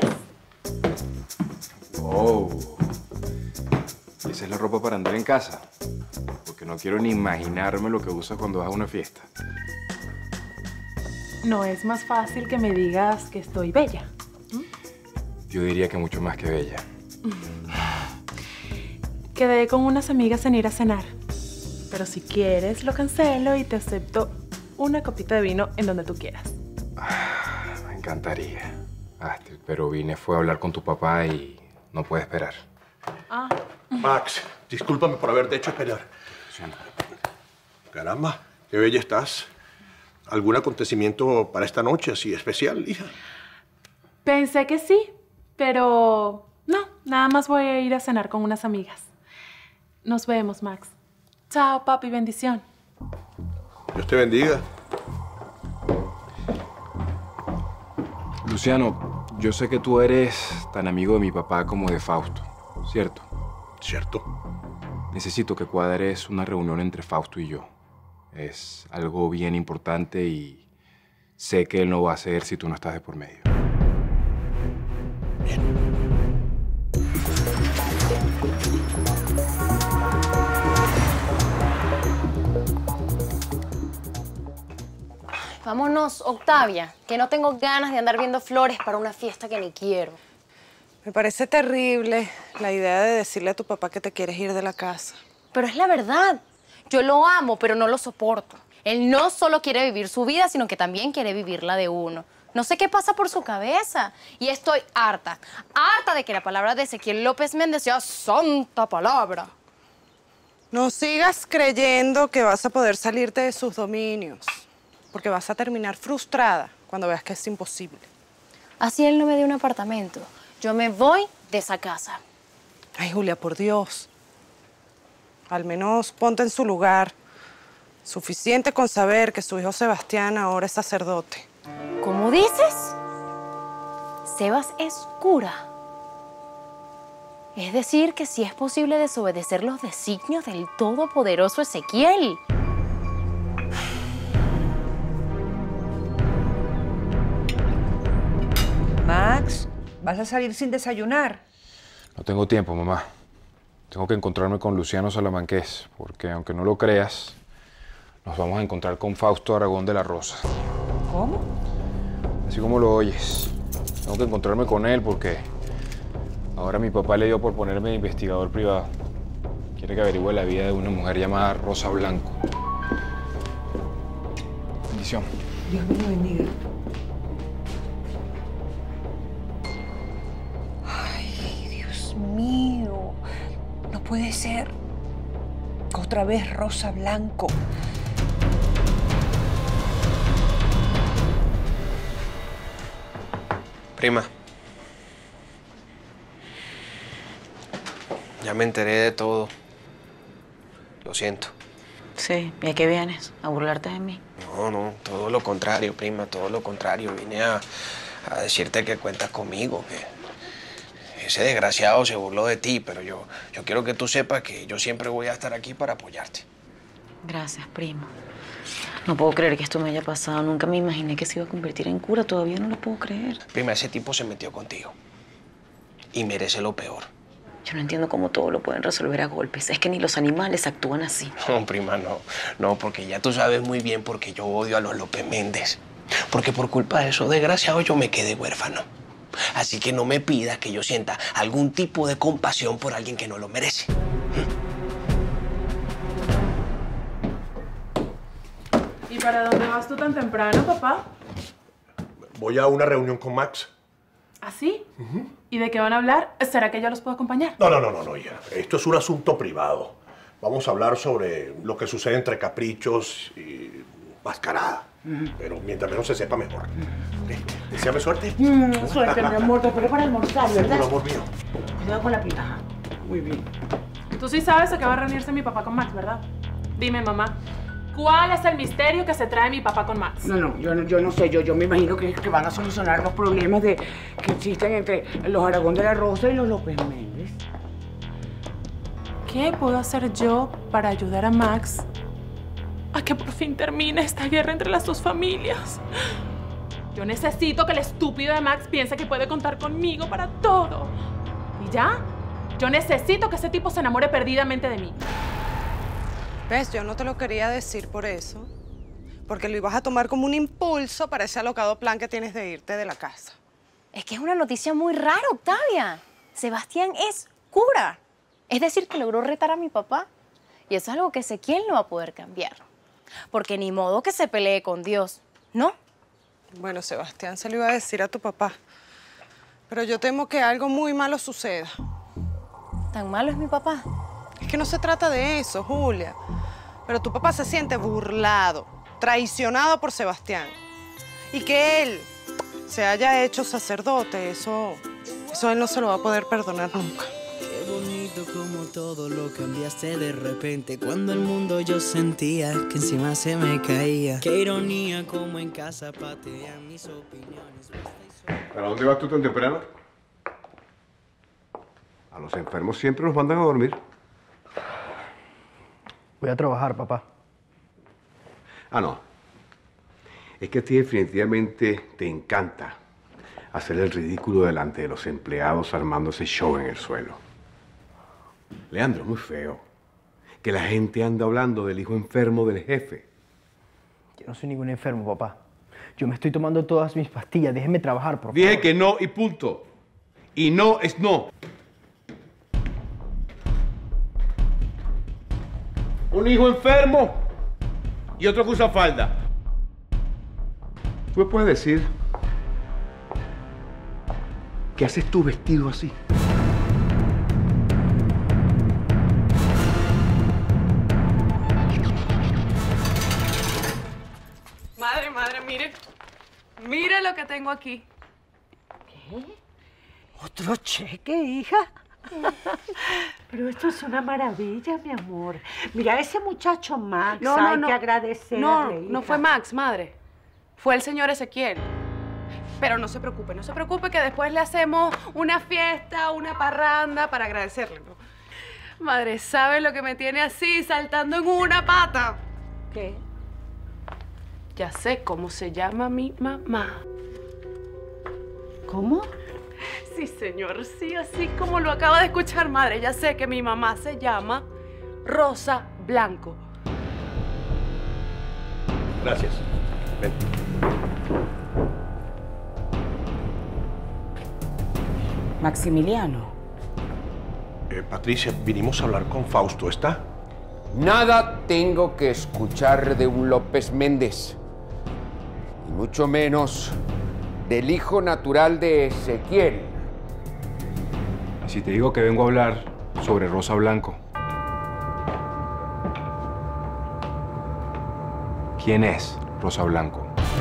Oh. Esa es la ropa para andar en casa. Porque no quiero ni imaginarme lo que usas cuando vas a una fiesta. ¿No es más fácil que me digas que estoy bella? Yo diría que mucho más que bella. Quedé con unas amigas en ir a cenar. Pero si quieres, lo cancelo y te acepto una copita de vino en donde tú quieras. Ah, me encantaría. Ah, pero vine fue a hablar con tu papá y no puede esperar. Ah. Max, discúlpame por haberte hecho esperar. Caramba, qué bella estás. ¿Algún acontecimiento para esta noche así especial, hija? Pensé que sí, pero no, nada más voy a ir a cenar con unas amigas. Nos vemos, Max. Chao, papi, bendición. Dios te bendiga. Luciano, yo sé que tú eres tan amigo de mi papá como de Fausto, ¿cierto? Cierto. Necesito que cuadres una reunión entre Fausto y yo. Es algo bien importante y sé que él no va a hacer si tú no estás de por medio. Vámonos, Octavia, que no tengo ganas de andar viendo flores para una fiesta que ni quiero. Me parece terrible la idea de decirle a tu papá que te quieres ir de la casa. Pero es la verdad. Yo lo amo, pero no lo soporto. Él no solo quiere vivir su vida, sino que también quiere vivir la de uno. No sé qué pasa por su cabeza. Y estoy harta, harta de que la palabra de Ezequiel López Méndez sea santa palabra. No sigas creyendo que vas a poder salirte de sus dominios, porque vas a terminar frustrada cuando veas que es imposible. Así él no me dio un apartamento. Yo me voy de esa casa. Ay, Julia, por Dios. Al menos ponte en su lugar. Suficiente con saber que su hijo Sebastián ahora es sacerdote. ¿Cómo dices? Sebas es cura. Es decir, que sí es posible desobedecer los designios del todopoderoso Ezequiel. Max, ¿vas a salir sin desayunar? No tengo tiempo, mamá. Tengo que encontrarme con Luciano Salamanqués, porque aunque no lo creas, nos vamos a encontrar con Fausto Aragón de la Rosa. ¿Cómo? Así como lo oyes. Tengo que encontrarme con él porque ahora mi papá le dio por ponerme de investigador privado. Quiere que averigüe la vida de una mujer llamada Rosa Blanco. Bendición. Dios me lo bendiga. Ay, Dios mío. No puede ser. Otra vez Rosa Blanco. Prima. Ya me enteré de todo. Lo siento. Sí, ¿y a qué vienes? ¿A burlarte de mí? No, no, todo lo contrario, prima, todo lo contrario. Vine a, a decirte que cuentas conmigo, que ese desgraciado se burló de ti, pero yo, yo quiero que tú sepas que yo siempre voy a estar aquí para apoyarte. Gracias, primo. No puedo creer que esto me haya pasado. Nunca me imaginé que se iba a convertir en cura. Todavía no lo puedo creer. Prima, ese tipo se metió contigo. Y merece lo peor. Yo no entiendo cómo todo lo pueden resolver a golpes. Es que ni los animales actúan así. No, prima, no. No, porque ya tú sabes muy bien por qué yo odio a los López Méndez. Porque por culpa de esos desgraciados yo me quedé huérfano. Así que no me pidas que yo sienta algún tipo de compasión por alguien que no lo merece. ¿Y para dónde vas tú tan temprano, papá? Voy a una reunión con Max. ¿Así? Uh-huh. ¿Y de qué van a hablar? ¿Será que yo los puedo acompañar? No, no, no, no, no, hija. Esto es un asunto privado. Vamos a hablar sobre lo que sucede entre Caprichos y Mascarada. Uh-huh. Pero mientras menos se sepa, mejor. ¿Eh? Deseame suerte. Mm, suerte, mi amor. Te espero para almorzar, ¿verdad? Un amor mío. Cuidado con la pita. Muy bien. Tú sí sabes a qué va a reunirse mi papá con Max, ¿verdad? Dime, mamá. ¿Cuál es el misterio que se trae mi papá con Max? No, no, yo no, yo no sé. Yo, yo me imagino que, que van a solucionar los problemas de, que existen entre los Aragón de la Rosa y los López Méndez. ¿Qué puedo hacer yo para ayudar a Max a que por fin termine esta guerra entre las dos familias? Yo necesito que el estúpido de Max piense que puede contar conmigo para todo. Y ya, yo necesito que ese tipo se enamore perdidamente de mí. ¿Ves? Yo no te lo quería decir por eso. Porque lo ibas a tomar como un impulso para ese alocado plan que tienes de irte de la casa. Es que es una noticia muy rara, Octavia. Sebastián es cura. Es decir, que logró retar a mi papá. Y eso es algo que Ezequiel no va a poder cambiar. Porque ni modo que se pelee con Dios, ¿no? Bueno, Sebastián se lo iba a decir a tu papá. Pero yo temo que algo muy malo suceda. ¿Tan malo es mi papá? Es que no se trata de eso, Julia. Pero tu papá se siente burlado, traicionado por Sebastián. Y que él se haya hecho sacerdote, eso, eso él no se lo va a poder perdonar nunca. Qué bonito como todo lo cambiaste de repente. Cuando el mundo yo sentía que encima se me caía. Qué ironía como en casa patean mis opiniones. ¿Para dónde vas tú tan temprano? A los enfermos siempre los mandan a dormir. Voy a trabajar, papá. Ah, no. Es que a ti definitivamente te encanta hacer el ridículo delante de los empleados armando ese show en el suelo. Leandro, muy feo que la gente anda hablando del hijo enfermo del jefe. Yo no soy ningún enfermo, papá. Yo me estoy tomando todas mis pastillas. Déjeme trabajar, por favor. Dije que no y punto. Y no es no. Un hijo enfermo y otro que usa falda. ¿Tú me puedes decir qué haces tú vestido así? Madre, madre, mire. Mire lo que tengo aquí. ¿Qué? ¿Otro cheque, hija? Pero esto es una maravilla, mi amor. Mira, ese muchacho Max, No, no, hay no. que agradecerle, No, hija. no fue Max, madre. Fue el señor Ezequiel. Pero no se preocupe, no se preocupe que después le hacemos una fiesta, una parranda para agradecerle, ¿no? Madre, ¿sabe lo que me tiene así, saltando en una pata? ¿Qué? Ya sé cómo se llama mi mamá. ¿Cómo? Sí, señor, sí, así como lo acaba de escuchar, madre. Ya sé que mi mamá se llama Rosa Blanco. Gracias. Ven. Maximiliano. Eh, Patricia, vinimos a hablar con Fausto, ¿está? Nada tengo que escuchar de un López Méndez, y mucho menos del hijo natural de Ezequiel. Y si te digo que vengo a hablar sobre Rosa Blanco, ¿quién es Rosa Blanco?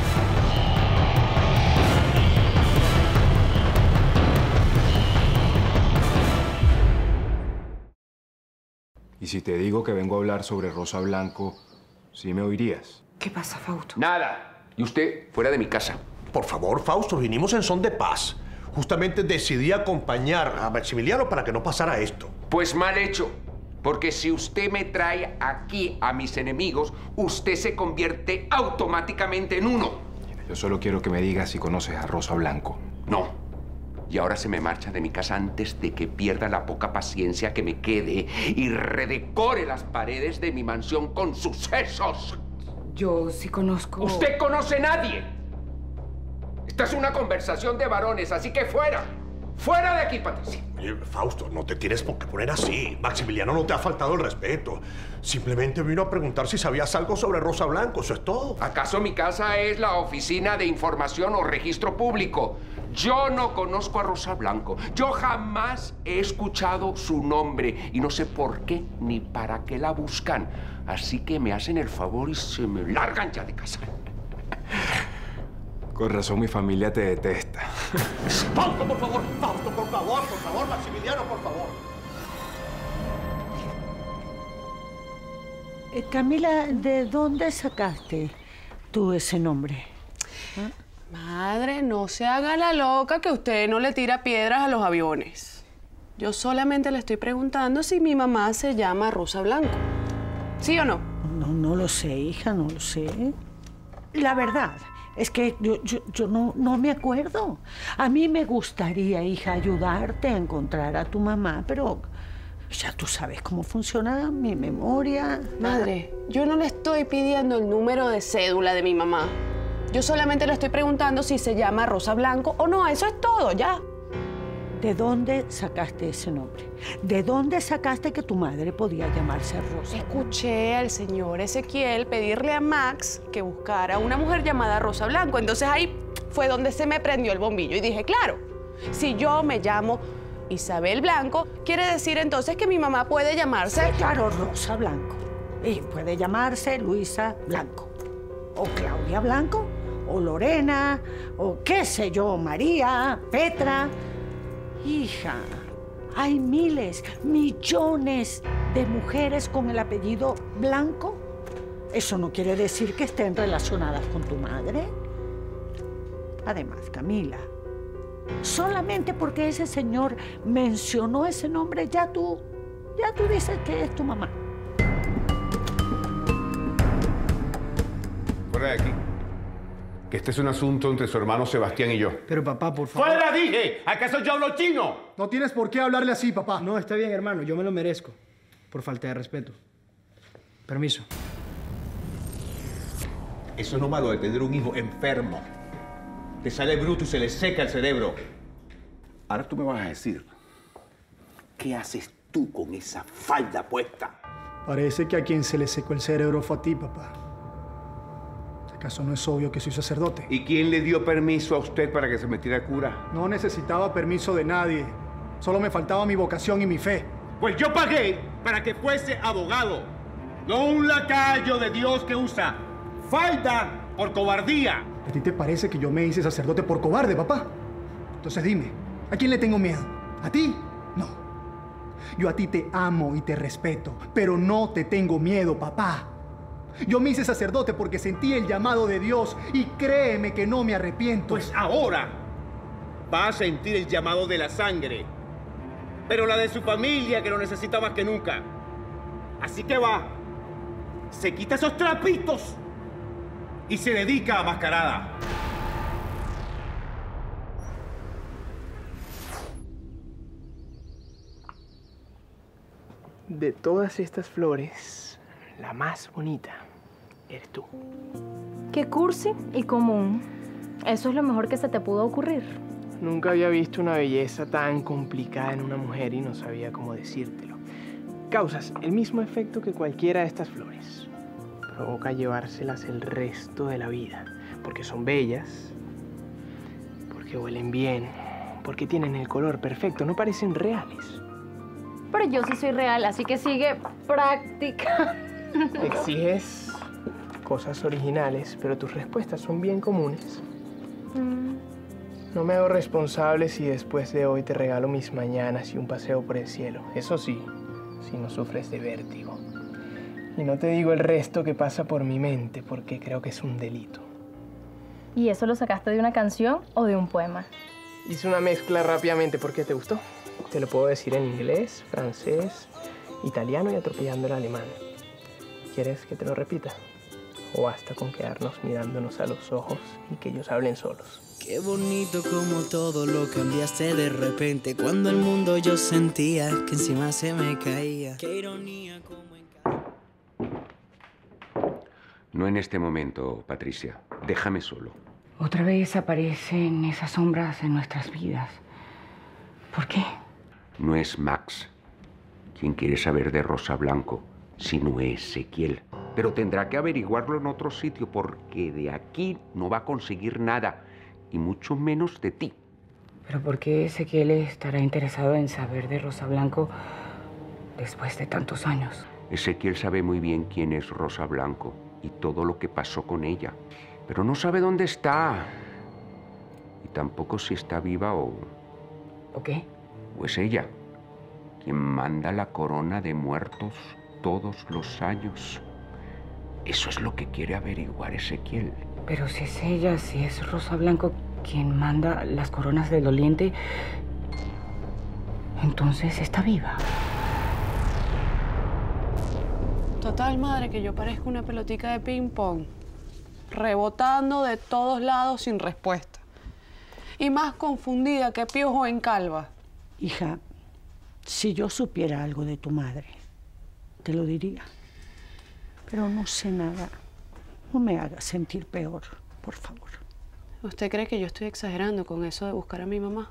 Y si te digo que vengo a hablar sobre Rosa Blanco, ¿sí me oirías? ¿Qué pasa, Fausto? Nada. Y usted fuera de mi casa. Por favor, Fausto, vinimos en son de paz. Justamente decidí acompañar a Maximiliano para que no pasara esto. Pues mal hecho. Porque si usted me trae aquí a mis enemigos, usted se convierte automáticamente en uno. Yo solo quiero que me digas si conoces a Rosa Blanco. No. Y ahora se me marcha de mi casa antes de que pierda la poca paciencia que me quede y redecore las paredes de mi mansión con sucesos. Yo sí conozco... ¡Usted conoce a nadie! Esta es una conversación de varones, así que fuera. ¡Fuera de aquí, Patricia! Oye, Fausto, no te tienes por qué poner así. Maximiliano no te ha faltado el respeto. Simplemente vino a preguntar si sabías algo sobre Rosa Blanco, eso es todo. ¿Acaso mi casa es la oficina de información o registro público? Yo no conozco a Rosa Blanco. Yo jamás he escuchado su nombre y no sé por qué ni para qué la buscan. Así que me hacen el favor y se me largan ya de casa. Con razón mi familia te detesta. Fausto, por favor, Fausto, por favor, por favor, Maximiliano, por favor. Eh, Camila, ¿de dónde sacaste tú ese nombre? ¿Ah? Madre, no se haga la loca que usted no le tira piedras a los aviones. Yo solamente le estoy preguntando si mi mamá se llama Rosa Blanco. ¿Sí o no? No, no lo sé, hija, no lo sé. La verdad Es que yo, yo, yo no, no me acuerdo. A mí me gustaría, hija, ayudarte a encontrar a tu mamá, pero ya tú sabes cómo funciona mi memoria. Madre, yo no le estoy pidiendo el número de cédula de mi mamá. Yo solamente le estoy preguntando si se llama Rosa Blanco o no. Eso es todo, ya. ¿De dónde sacaste ese nombre? ¿De dónde sacaste que tu madre podía llamarse Rosa? Escuché al señor Ezequiel pedirle a Max que buscara una mujer llamada Rosa Blanco. Entonces ahí fue donde se me prendió el bombillo y dije, claro, si yo me llamo Isabel Blanco, quiere decir entonces que mi mamá puede llamarse... Sí, claro, Rosa Blanco. Y puede llamarse Luisa Blanco. O Claudia Blanco, o Lorena, o qué sé yo, María, Petra... Hija, hay miles, millones de mujeres con el apellido Blanco. Eso no quiere decir que estén relacionadas con tu madre. Además, Camila, solamente porque ese señor mencionó ese nombre, ya tú, ya tú dices que es tu mamá. Fuera de aquí. Que este es un asunto entre su hermano Sebastián y yo. Pero papá, por favor. ¡Fuera, dije! ¿Acaso yo hablo chino? No tienes por qué hablarle así, papá. No, está bien, hermano. Yo me lo merezco. Por falta de respeto. Permiso. Eso es lo malo de tener un hijo enfermo. Te sale bruto y se le seca el cerebro. Ahora tú me vas a decir, ¿qué haces tú con esa falda puesta? Parece que a quien se le secó el cerebro fue a ti, papá. ¿Acaso no es obvio que soy sacerdote? ¿Y quién le dio permiso a usted para que se metiera a cura? No necesitaba permiso de nadie. Solo me faltaba mi vocación y mi fe. Pues yo pagué para que fuese abogado. No un lacayo de Dios que usa falda por cobardía. ¿A ti te parece que yo me hice sacerdote por cobarde, papá? Entonces dime, ¿a quién le tengo miedo? ¿A ti? No. Yo a ti te amo y te respeto, pero no te tengo miedo, papá. Yo me hice sacerdote porque sentí el llamado de Dios y créeme que no me arrepiento. Pues ahora va a sentir el llamado de la sangre, pero la de su familia que lo necesita más que nunca. Así que va, se quita esos trapitos y se dedica a mascarada. De todas estas flores, la más bonita eres tú. Qué cursi y común. Eso es lo mejor que se te pudo ocurrir. Nunca había visto una belleza tan complicada en una mujer y no sabía cómo decírtelo. Causas el mismo efecto que cualquiera de estas flores. Provoca llevárselas el resto de la vida. Porque son bellas, porque huelen bien, porque tienen el color perfecto, no parecen reales. Pero yo sí soy real, así que sigue práctica. Exiges cosas originales, pero tus respuestas son bien comunes. Mm. No me hago responsable si después de hoy te regalo mis mañanas y un paseo por el cielo. Eso sí, si no sufres de vértigo. Y no te digo el resto que pasa por mi mente, porque creo que es un delito. ¿Y eso lo sacaste de una canción o de un poema? Hice una mezcla rápidamente. ¿Por qué te gustó? Te lo puedo decir en inglés, francés, italiano y atropellando el alemán. ¿Quieres que te lo repita? ¿O basta con quedarnos mirándonos a los ojos y que ellos hablen solos? Qué bonito como todo lo cambiaste de repente. Cuando el mundo yo sentía que encima se me caía. Qué ironía como en casa. No en este momento, Patricia. Déjame solo. Otra vez aparecen esas sombras en nuestras vidas. ¿Por qué? No es Max quien quiere saber de Rosa Blanco, sino Ezequiel. Pero tendrá que averiguarlo en otro sitio porque de aquí no va a conseguir nada, y mucho menos de ti. ¿Pero por qué Ezequiel estará interesado en saber de Rosa Blanco después de tantos años? Ezequiel sabe muy bien quién es Rosa Blanco y todo lo que pasó con ella, pero no sabe dónde está. Y tampoco si está viva o... ¿O qué? O es ella quien manda la corona de muertos todos los años. Eso es lo que quiere averiguar Ezequiel. Pero si es ella, si es Rosa Blanco quien manda las coronas del doliente, entonces está viva. Total, madre, que yo parezco una pelotica de ping-pong. rebotando de todos lados sin respuesta. Y más confundida que piojo en calva. Hija, si yo supiera algo de tu madre, te lo diría. Pero no sé nada. No me hagas sentir peor, por favor. ¿Usted cree que yo estoy exagerando con eso de buscar a mi mamá?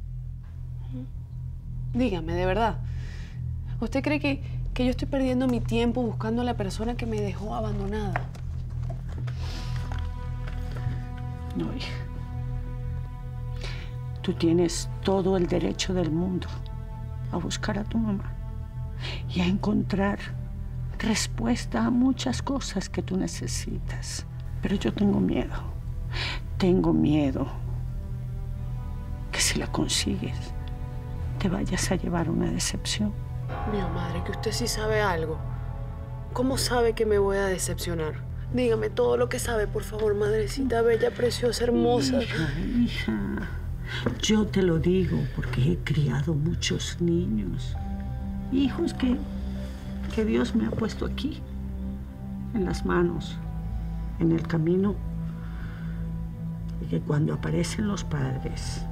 Dígame, de verdad. ¿Usted cree que, que yo estoy perdiendo mi tiempo buscando a la persona que me dejó abandonada? No, hija. Tú tienes todo el derecho del mundo a buscar a tu mamá y a encontrar respuesta a muchas cosas que tú necesitas. Pero yo tengo miedo. Tengo miedo que si la consigues, te vayas a llevar una decepción. Mi madre, que usted sí sabe algo. ¿Cómo sabe que me voy a decepcionar? Dígame todo lo que sabe, por favor, madrecita bella, preciosa, hermosa. Hija, hija, yo te lo digo porque he criado muchos niños. Hijos que, que Dios me ha puesto aquí, en las manos, en el camino. Y que cuando aparecen los padres,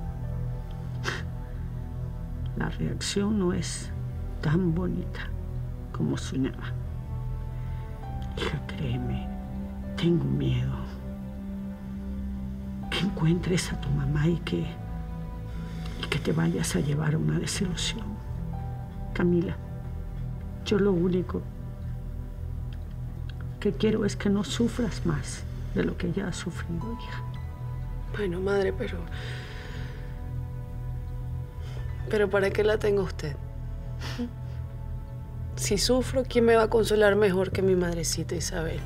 la reacción no es tan bonita como soñaba. Hija, créeme, tengo miedo que encuentres a tu mamá y que, y que te vayas a llevar a una desilusión. Camila, yo lo único que quiero es que no sufras más de lo que ya has sufrido, hija. Bueno, madre, pero... ¿Pero para qué la tengo usted? Si sufro, ¿quién me va a consolar mejor que mi madrecita Isabel?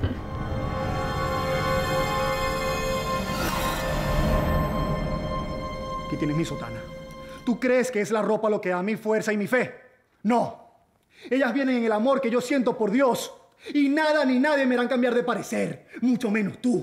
Aquí tienes mi sotana. ¿Tú crees que es la ropa lo que da mi fuerza y mi fe? No. Ellas vienen en el amor que yo siento por Dios. Y nada ni nadie me harán cambiar de parecer. Mucho menos tú.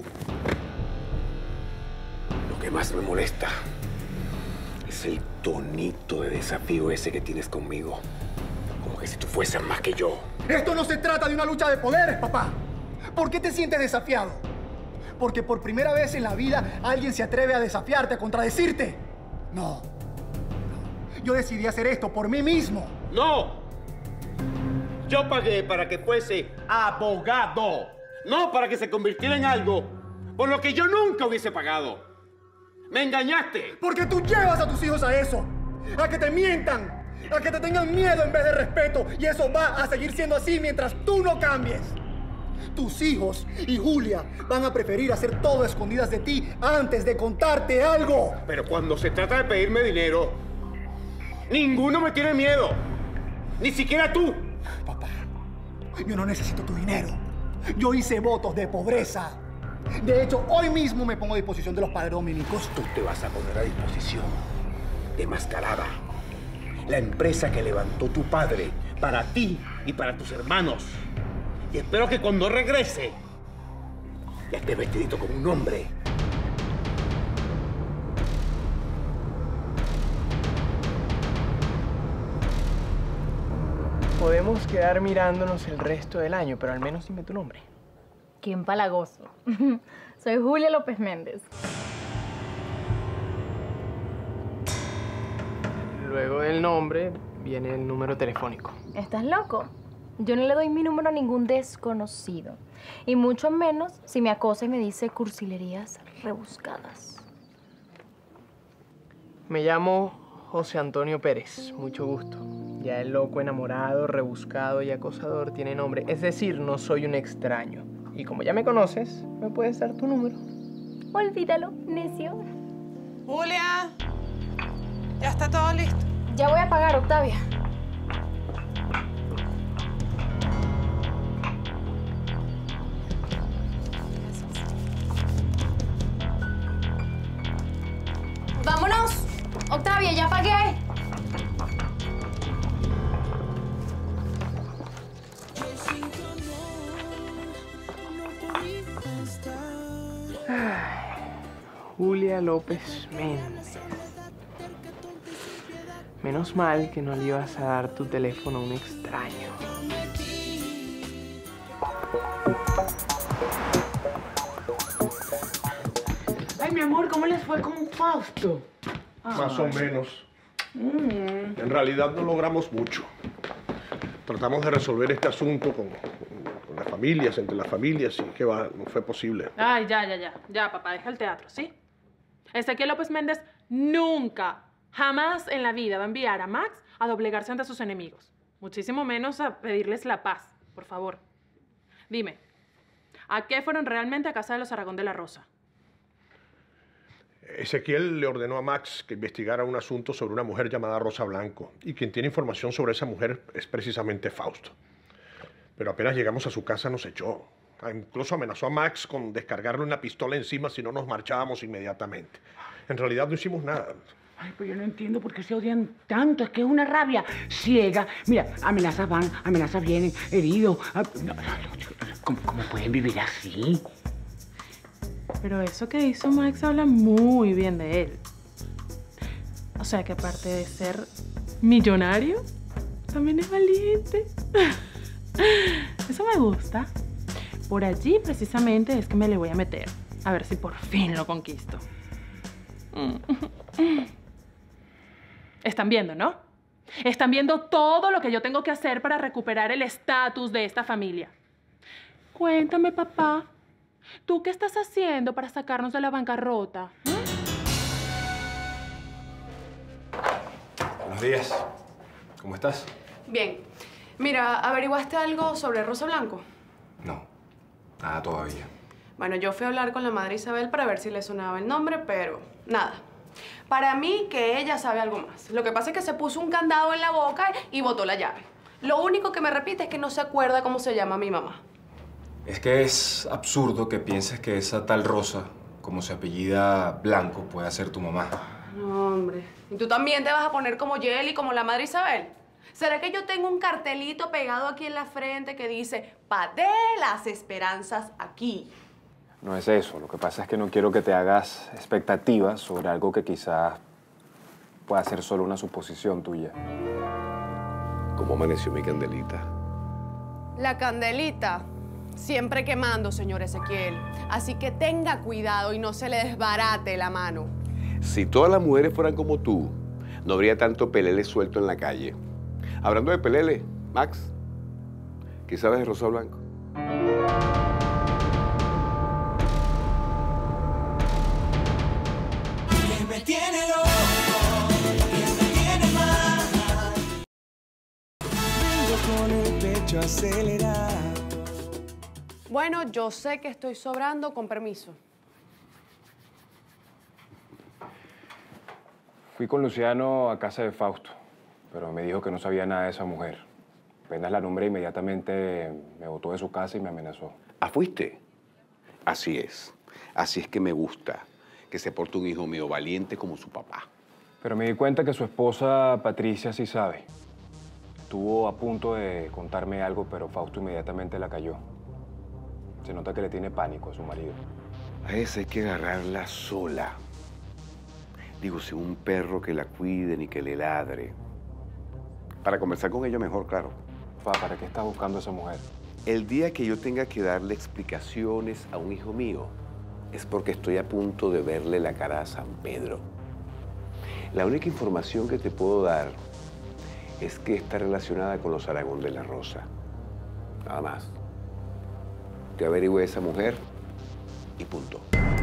Lo que más me molesta es el tonito de desafío ese que tienes conmigo. Como que si tú fueses más que yo. Esto no se trata de una lucha de poderes, papá. ¿Por qué te sientes desafiado? Porque por primera vez en la vida alguien se atreve a desafiarte, a contradecirte. No. no. Yo decidí hacer esto por mí mismo. ¡No! Yo pagué para que fuese abogado. No para que se convirtiera en algo por lo que yo nunca hubiese pagado. ¡Me engañaste! Porque tú llevas a tus hijos a eso. A que te mientan. A que te tengan miedo en vez de respeto. Y eso va a seguir siendo así mientras tú no cambies. Tus hijos y Julia van a preferir hacer todo a escondidas de ti antes de contarte algo. Pero cuando se trata de pedirme dinero, ninguno me tiene miedo. Ni siquiera tú. Papá, yo no necesito tu dinero. Yo hice votos de pobreza. De hecho, hoy mismo me pongo a disposición de los padres dominicos. Tú te vas a poner a disposición de Mascarada, la empresa que levantó tu padre para ti y para tus hermanos. Y espero que cuando regrese ya estés vestidito como un hombre. Podemos quedar mirándonos el resto del año, pero al menos dime tu nombre. Qué empalagoso. Soy Julia López Méndez. Luego del nombre viene el número telefónico. ¿Estás loco? Yo no le doy mi número a ningún desconocido. Y mucho menos si me acosa y me dice cursilerías rebuscadas. Me llamo José Antonio Pérez. Mucho gusto. Ya el loco enamorado, rebuscado y acosador tiene nombre. Es decir, no soy un extraño. Y como ya me conoces, ¿me puedes dar tu número? Olvídalo, necio. Julia, ya está todo listo. Ya voy a pagar, Octavia. ¡Vámonos! Octavia, ya pagué. Ay, Julia López Méndez. Menos mal que no le ibas a dar tu teléfono a un extraño. mi amor, ¿cómo les fue con Fausto? Más Ay. o menos. Mm. En realidad no logramos mucho. Tratamos de resolver este asunto con, con las familias, entre las familias, y que va, no fue posible. Ay, ya, ya, ya. Ya, papá, deja el teatro, ¿sí? Ezequiel López Méndez nunca, jamás en la vida va a enviar a Max a doblegarse ante sus enemigos. Muchísimo menos a pedirles la paz, por favor. Dime, ¿a qué fueron realmente a casa de los Aragón de la Rosa? Ezequiel le ordenó a Max que investigara un asunto sobre una mujer llamada Rosa Blanco, y quien tiene información sobre esa mujer es precisamente Fausto. Pero apenas llegamos a su casa nos echó. Incluso amenazó a Max con descargarle una pistola encima si no nos marchábamos inmediatamente. En realidad no hicimos nada. Ay, pues yo no entiendo por qué se odian tanto. Es que es una rabia ciega. Mira, amenazas van, amenazas vienen, heridos. Ah, no, no, no, ¿Cómo, ¿Cómo pueden vivir así? Pero eso que hizo Max habla muy bien de él. O sea que aparte de ser millonario, también es valiente. Eso me gusta. Por allí precisamente es que me le voy a meter. A ver si por fin lo conquisto. Están viendo, ¿no? Están viendo todo lo que yo tengo que hacer para recuperar el estatus de esta familia. Cuéntame, papá. ¿Tú qué estás haciendo para sacarnos de la bancarrota? Buenos días. ¿Cómo estás? Bien. Mira, ¿averiguaste algo sobre Rosa Blanco? No, nada todavía. Bueno, yo fui a hablar con la madre Isabel para ver si le sonaba el nombre, pero nada. Para mí, que ella sabe algo más. Lo que pasa es que se puso un candado en la boca y botó la llave. Lo único que me repite es que no se acuerda cómo se llama mi mamá. Es que es absurdo que pienses que esa tal Rosa, como se apellida Blanco, pueda ser tu mamá. No, hombre. ¿Y tú también te vas a poner como Yeli, como la madre Isabel? ¿Será que yo tengo un cartelito pegado aquí en la frente que dice "Pa' de las esperanzas aquí"? No es eso. Lo que pasa es que no quiero que te hagas expectativas sobre algo que quizás pueda ser solo una suposición tuya. ¿Cómo amaneció mi candelita? La candelita siempre quemando, señor Ezequiel. Así que tenga cuidado y no se le desbarate la mano. Si todas las mujeres fueran como tú, no habría tanto pelele suelto en la calle. Hablando de pelele, Max, ¿qué sabes de Rosa Blanco? Me tiene loco, me tiene mal. Vengo con el pecho acelerado. Bueno, yo sé que estoy sobrando, con permiso. Fui con Luciano a casa de Fausto, pero me dijo que no sabía nada de esa mujer. Apenas la nombré, inmediatamente me botó de su casa y me amenazó. ¿Ah, fuiste? Así es. Así es que me gusta que se porte un hijo mío valiente como su papá. Pero me di cuenta que su esposa, Patricia, sí sabe. Estuvo a punto de contarme algo, pero Fausto inmediatamente la cayó. Se nota que le tiene pánico a su marido. A esa hay que agarrarla sola. Digo, sin un perro que la cuide ni que le ladre. Para conversar con ella mejor, claro. Pa, ¿para qué estás buscando a esa mujer? El día que yo tenga que darle explicaciones a un hijo mío es porque estoy a punto de verle la cara a San Pedro. La única información que te puedo dar es que está relacionada con los Aragón de la Rosa. Nada más. Te averigüe esa mujer y punto.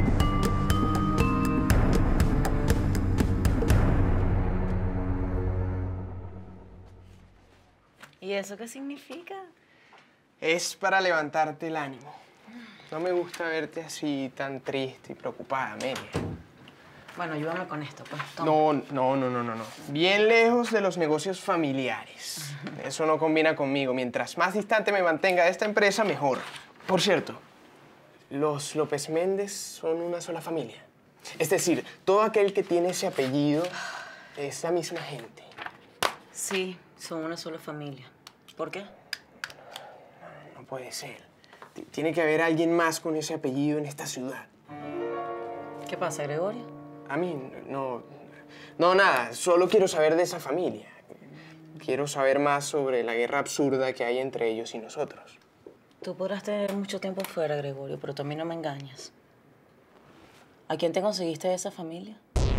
¿Y eso qué significa? Es para levantarte el ánimo. No me gusta verte así tan triste y preocupada, Amelia. Bueno, ayúdame con esto, pues. Toma. No, no, no, no, no, no. Bien lejos de los negocios familiares. Eso no combina conmigo. Mientras más distante me mantenga de esta empresa, mejor. Por cierto, los López Méndez son una sola familia. Es decir, todo aquel que tiene ese apellido es la misma gente. Sí, son una sola familia. ¿Por qué? No, no puede ser. T- Tiene que haber alguien más con ese apellido en esta ciudad. ¿Qué pasa, Gregorio? A mí, no... No, nada. Solo quiero saber de esa familia. Quiero saber más sobre la guerra absurda que hay entre ellos y nosotros. Tú podrás tener mucho tiempo fuera, Gregorio, pero también no me engañas. ¿A quién te conseguiste de esa familia?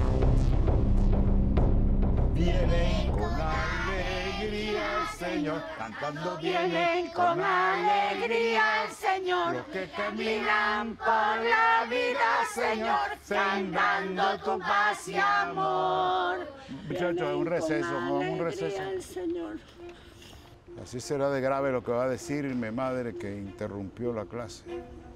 Vienen con alegría el Señor, cantando vienen con alegría el Señor, los que caminan por la vida, Señor, sembrando tu paz y amor. Muchachos, un receso, vamos a un receso. Así será de grave lo que va a decir mi madre que interrumpió la clase.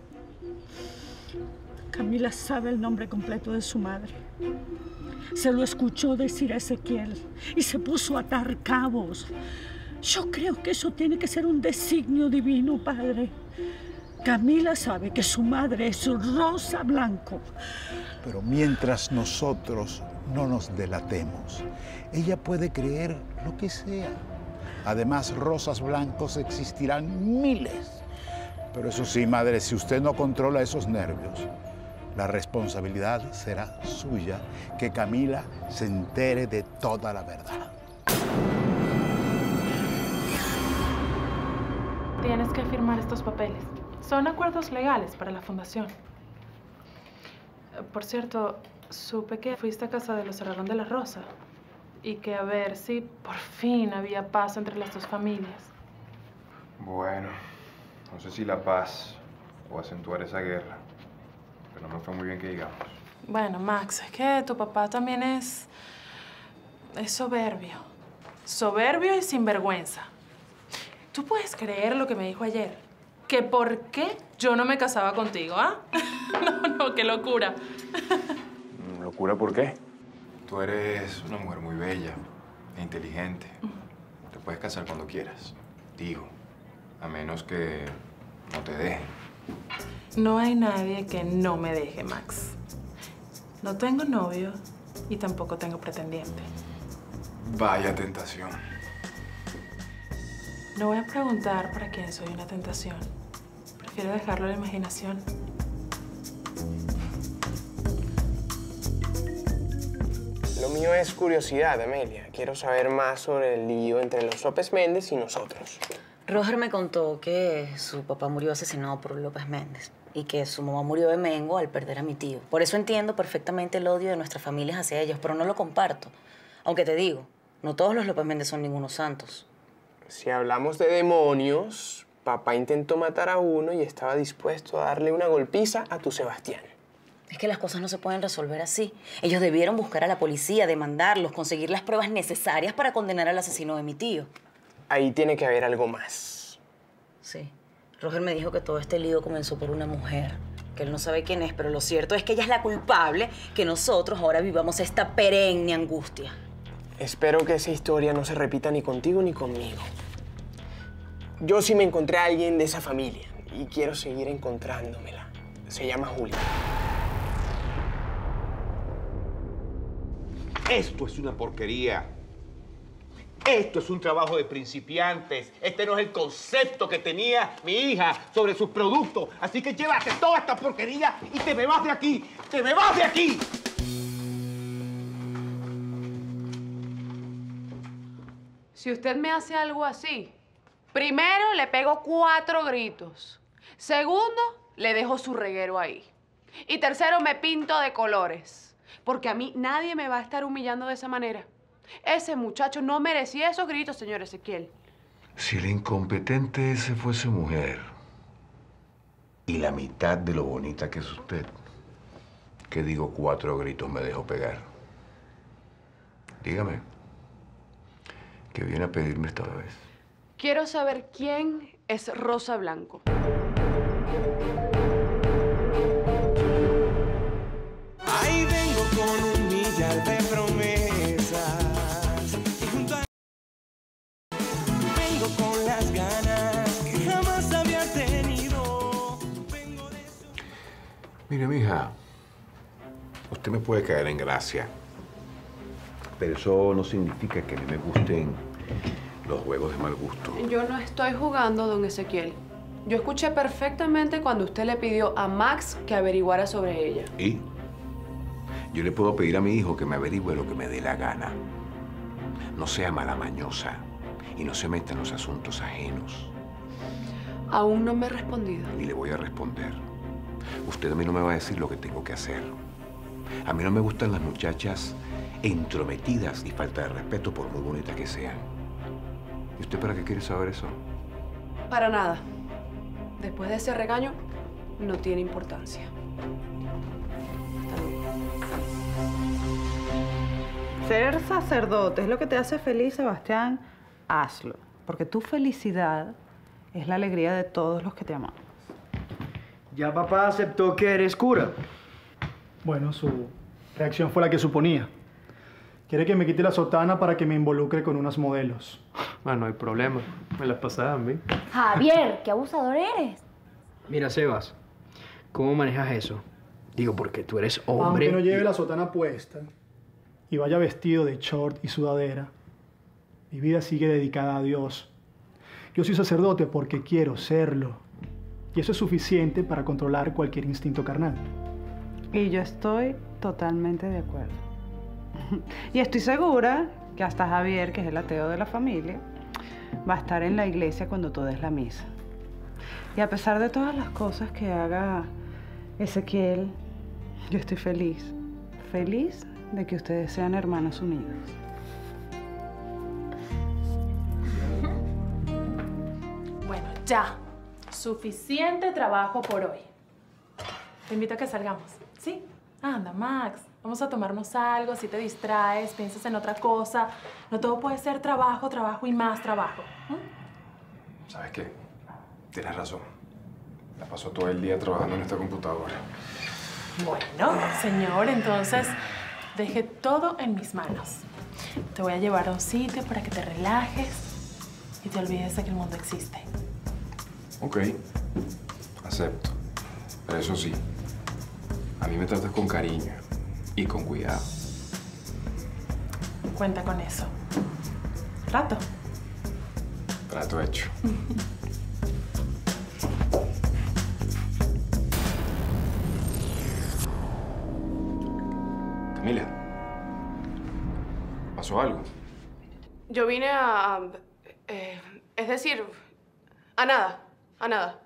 Camila sabe el nombre completo de su madre. Se lo escuchó decir a Ezequiel y se puso a atar cabos. Yo creo que eso tiene que ser un designio divino, padre. Camila sabe que su madre es Rosa Blanco. Pero mientras nosotros no nos delatemos, ella puede creer lo que sea. Además, rosas blancos existirán miles. Pero eso sí, madre, si usted no controla esos nervios, la responsabilidad será suya que Camila se entere de toda la verdad. Tienes que firmar estos papeles. Son acuerdos legales para la fundación. Por cierto, supe que fuiste a casa de los Herrerón de la Rosa y que a ver si por fin había paz entre las dos familias. Bueno, no sé si la paz o acentuar esa guerra, pero no fue muy bien que digamos. Bueno, Max, es que tu papá también es... es soberbio. Soberbio y sinvergüenza. ¿Tú puedes creer lo que me dijo ayer? Que por qué yo no me casaba contigo, ¿ah? No, no, qué locura. ¿Locura por qué? Tú eres una mujer muy bella e inteligente. Te puedes casar cuando quieras, digo. A menos que no te dejen. No hay nadie que no me deje, Max. No tengo novio y tampoco tengo pretendiente. Vaya tentación. No voy a preguntar para quién soy una tentación. Prefiero dejarlo a la imaginación. Lo mío es curiosidad, Amelia. Quiero saber más sobre el lío entre los López Méndez y nosotros. Roger me contó que su papá murió asesinado por López Méndez y que su mamá murió de Mengo al perder a mi tío. Por eso entiendo perfectamente el odio de nuestras familias hacia ellos, pero no lo comparto. Aunque te digo, no todos los López Méndez son ningunos santos. Si hablamos de demonios, papá intentó matar a uno y estaba dispuesto a darle una golpiza a tu Sebastián. Es que las cosas no se pueden resolver así. Ellos debieron buscar a la policía, demandarlos, conseguir las pruebas necesarias para condenar al asesino de mi tío. Ahí tiene que haber algo más. Sí. Roger me dijo que todo este lío comenzó por una mujer, que él no sabe quién es, pero lo cierto es que ella es la culpable que nosotros ahora vivamos esta perenne angustia. Espero que esa historia no se repita ni contigo ni conmigo. Yo sí me encontré a alguien de esa familia y quiero seguir encontrándomela. Se llama Julia. Esto es una porquería. Esto es un trabajo de principiantes. Este no es el concepto que tenía mi hija sobre sus productos. Así que llévate toda esta porquería y te me vas de aquí. ¡Te me vas de aquí! Si usted me hace algo así, primero le pego cuatro gritos. Segundo, le dejo su reguero ahí. Y tercero, me pinto de colores. Porque a mí nadie me va a estar humillando de esa manera. Ese muchacho no merecía esos gritos, señor Ezequiel. Si el incompetente ese fuese mujer y la mitad de lo bonita que es usted, ¿qué digo cuatro gritos me dejo pegar? Dígame, ¿qué viene a pedirme esta vez? Quiero saber quién es Rosa Blanco. Ahí vengo con un millar de promesas y junto a... vengo con las ganas que jamás había tenido. Vengo de su... Mire, mija, usted me puede caer en gracia, pero eso no significa que a mí me gusten los juegos de mal gusto. Yo no estoy jugando, don Ezequiel. Yo escuché perfectamente cuando usted le pidió a Max que averiguara sobre ella. ¿Y? Yo le puedo pedir a mi hijo que me averigüe lo que me dé la gana. No sea malamañosa y no se meta en los asuntos ajenos. Aún no me ha respondido. Ni le voy a responder. Usted a mí no me va a decir lo que tengo que hacer. A mí no me gustan las muchachas entrometidas y falta de respeto por muy bonitas que sean. ¿Y usted para qué quiere saber eso? Para nada. Después de ese regaño, no tiene importancia. Ser sacerdote es lo que te hace feliz, Sebastián. Hazlo, porque tu felicidad es la alegría de todos los que te amamos. Ya papá aceptó que eres cura. Bueno, su reacción fue la que suponía. Quiere que me quite la sotana para que me involucre con unas modelos. Ah, no hay problema. Me las pasaba a mí. Javier, qué abusador eres. Mira, Sebas, ¿cómo manejas eso? Digo, porque tú eres hombre. Aunque no lleve y- la sotana puesta y vaya vestido de short y sudadera, mi vida sigue dedicada a Dios. Yo soy sacerdote porque quiero serlo. Y eso es suficiente para controlar cualquier instinto carnal. Y yo estoy totalmente de acuerdo. Y estoy segura que hasta Javier, que es el ateo de la familia, va a estar en la iglesia cuando tú des la misa. Y a pesar de todas las cosas que haga Ezequiel, yo estoy feliz. Feliz de que ustedes sean hermanos unidos. Bueno, ya. Suficiente trabajo por hoy. Te invito a que salgamos, ¿sí? Anda, Max. Vamos a tomarnos algo, así te distraes, piensas en otra cosa. No todo puede ser trabajo, trabajo y más trabajo. ¿Mm? ¿Sabes qué? Tienes razón. La paso todo el día trabajando en esta computadora. Bueno, señor, entonces deje todo en mis manos. Te voy a llevar a un sitio para que te relajes y te olvides de que el mundo existe. Ok, acepto. Pero eso sí, a mí me tratas con cariño y con cuidado. Cuenta con eso. Trato. Trato hecho. Camila, ¿pasó algo? Yo vine a... a- eh, es decir, a nada, a nada.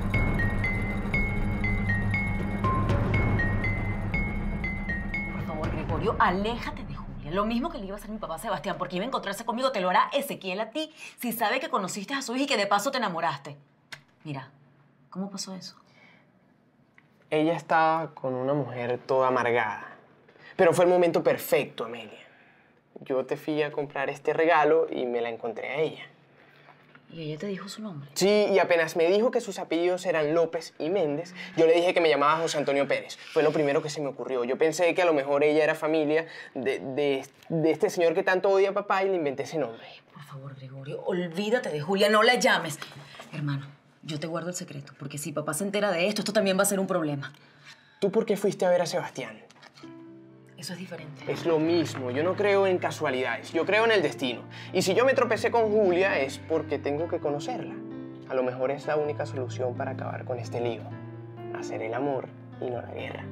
Por favor, Gregorio, aléjate de Julia. Lo mismo que le iba a hacer mi papá Sebastián, porque iba a encontrarse conmigo, te lo hará Ezequiel a ti si sabe que conociste a su hija y que de paso te enamoraste. Mira, ¿cómo pasó eso? Ella estaba con una mujer toda amargada. Pero fue el momento perfecto, Amelia. Yo te fui a comprar este regalo y me la encontré a ella. ¿Y ella te dijo su nombre? Sí, y apenas me dijo que sus apellidos eran López y Méndez, yo le dije que me llamaba José Antonio Pérez. Fue lo primero que se me ocurrió. Yo pensé que a lo mejor ella era familia de, de, de este señor que tanto odia a papá y le inventé ese nombre. Por favor, Gregorio, olvídate de Julia, no la llames. Hermano, yo te guardo el secreto, porque si papá se entera de esto, esto también va a ser un problema. ¿Tú por qué fuiste a ver a Sebastián? Eso es diferente. Es lo mismo. Yo no creo en casualidades. Yo creo en el destino. Y si yo me tropecé con Julia es porque tengo que conocerla. A lo mejor es la única solución para acabar con este lío. Hacer el amor y no la guerra.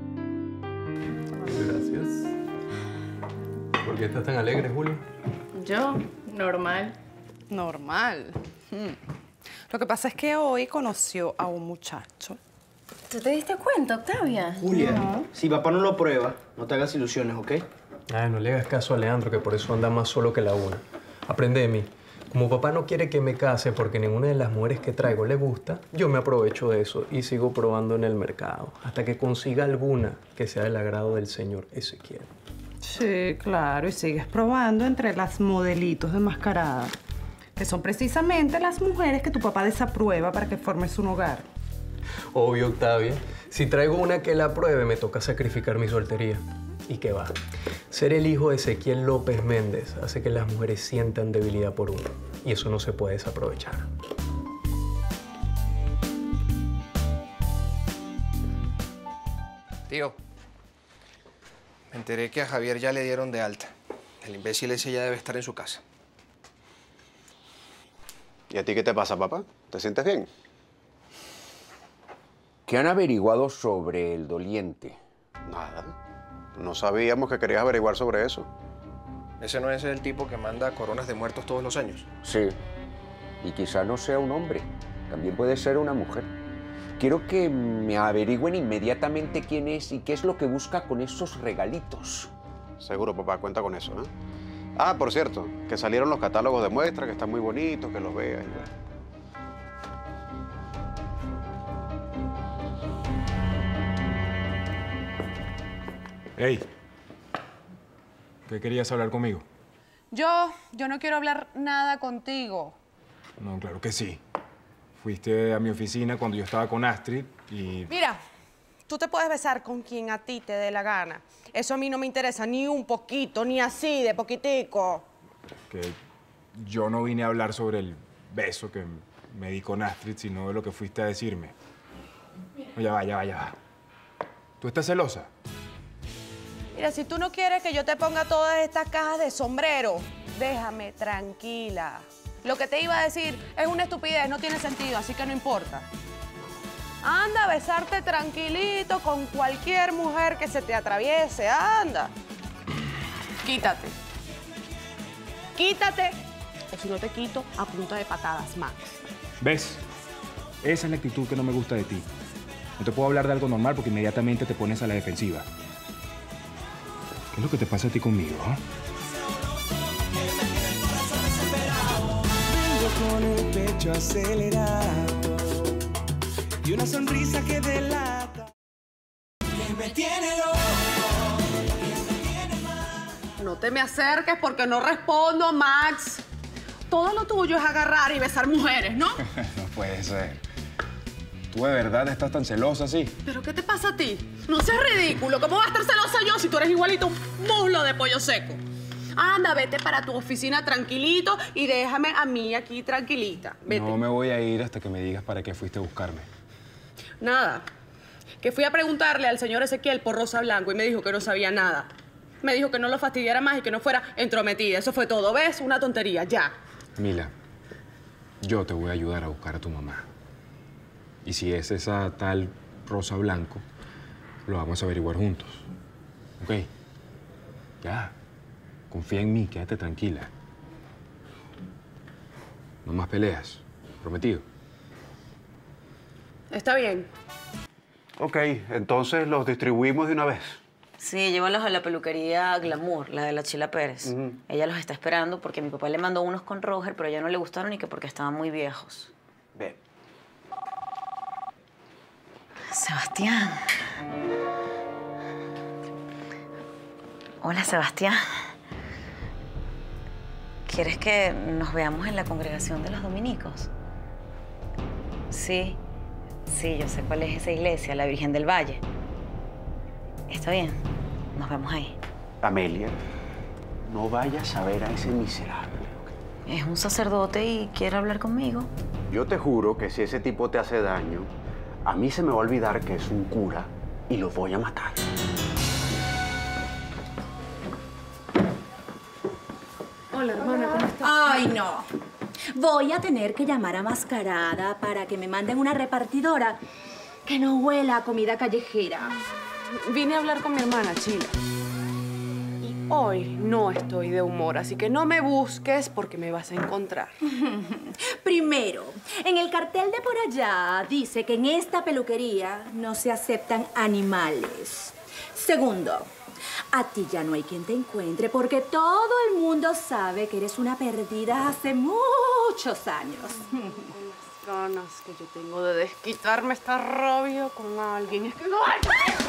Gracias. ¿Por qué estás tan alegre, Julia? Yo, normal. Normal. Hmm. Lo que pasa es que hoy conoció a un muchacho. ¿Tú te diste cuenta, Octavia? Julia, No. si papá no lo prueba, no te hagas ilusiones, ¿ok? Ay, no le hagas caso a Leandro, que por eso anda más solo que la una. Aprende de mí. Como papá no quiere que me case porque ninguna de las mujeres que traigo le gusta, yo me aprovecho de eso y sigo probando en el mercado hasta que consiga alguna que sea del agrado del señor Ezequiel. Sí, claro, y sigues probando entre las modelitos de mascarada, que son precisamente las mujeres que tu papá desaprueba para que formes un hogar. Obvio, Octavia. Si traigo una que la pruebe, me toca sacrificar mi soltería. ¿Y qué va? Ser el hijo de Ezequiel López Méndez hace que las mujeres sientan debilidad por uno. Y eso no se puede desaprovechar. Tío, me enteré que a Javier ya le dieron de alta. El imbécil ese ya debe estar en su casa. ¿Y a ti qué te pasa, papá? ¿Te sientes bien? ¿Qué han averiguado sobre el doliente? Nada. No sabíamos que querías averiguar sobre eso. ¿Ese no es el tipo que manda coronas de muertos todos los años? Sí. Y quizá no sea un hombre. También puede ser una mujer. quiero que me averigüen inmediatamente quién es y qué es lo que busca con esos regalitos. Seguro, papá, cuenta con eso, ¿eh? Ah, por cierto, que salieron los catálogos de muestra, que están muy bonitos, que los veas y bueno. Hey, ¿qué querías hablar conmigo? Yo, yo no quiero hablar nada contigo. No, claro que sí. Fuiste a mi oficina cuando yo estaba con Astrid y... Mira, tú te puedes besar con quien a ti te dé la gana. Eso a mí no me interesa ni un poquito, ni así, de poquitico. que yo no vine a hablar sobre el beso que me di con Astrid, sino de lo que fuiste a decirme. No, ya va, ya va, ya va. ¿Tú estás celosa? Mira, si tú no quieres que yo te ponga todas estas cajas de sombrero, déjame tranquila. Lo que te iba a decir es una estupidez, no tiene sentido, así que no importa. Anda a besarte tranquilito con cualquier mujer que se te atraviese, anda. Quítate. Quítate, o si no te quito, a punta de patadas, Max. ¿Ves? Esa es la actitud que no me gusta de ti. No te puedo hablar de algo normal porque inmediatamente te pones a la defensiva. ¿Qué es lo que te pasa a ti conmigo, eh? Vengo con el pecho acelerado y una sonrisa que delata que me tiene loco. No te me acerques porque no respondo, Max. Todo lo tuyo es agarrar y besar mujeres, ¿no? No puede ser. ¿Tú de verdad estás tan celosa así? ¿Pero qué te pasa a ti? No seas ridículo. ¿Cómo voy a estar celosa yo si tú eres igualito un muslo de pollo seco? Anda, vete para tu oficina tranquilito y déjame a mí aquí tranquilita. Vete. No me voy a ir hasta que me digas para qué fuiste a buscarme. Nada. Que fui a preguntarle al señor Ezequiel por Rosa Blanco y me dijo que no sabía nada. Me dijo que no lo fastidiara más y que no fuera entrometida. Eso fue todo. ¿Ves? Una tontería. Ya. Mila, yo te voy a ayudar a buscar a tu mamá. Y si es esa tal Rosa Blanco, lo vamos a averiguar juntos. ¿Ok? Ya. Confía en mí, quédate tranquila. No más peleas. ¿Prometido? Está bien. Ok, entonces los distribuimos de una vez. Sí, llévalos a la peluquería Glamour, la de la Chila Pérez. Uh-huh. Ella los está esperando porque mi papá le mandó unos con Roger, pero a ella no le gustaron y que porque estaban muy viejos. Ve. Sebastián. Hola, Sebastián. ¿Quieres que nos veamos en la congregación de los dominicos? Sí, sí, yo sé cuál es esa iglesia, la Virgen del Valle. Está bien, nos vemos ahí. Amelia, no vayas a ver a ese miserable. Es un sacerdote y quiere hablar conmigo. Yo te juro que si ese tipo te hace daño, a mí se me va a olvidar que es un cura y lo voy a matar. Hola, hermana, ¿cómo estás? Ay, no. Voy a tener que llamar a Mascarada para que me manden una repartidora que no huela a comida callejera. Vine a hablar con mi hermana, Chila. Y hoy no estoy de humor, así que no me busques porque me vas a encontrar. Primero, en el cartel de por allá dice que en esta peluquería no se aceptan animales. Segundo, a ti ya no hay quien te encuentre porque todo el mundo sabe que eres una perdida hace muchos años. Las ganas que yo tengo de desquitarme esta rabia con alguien es que no hay.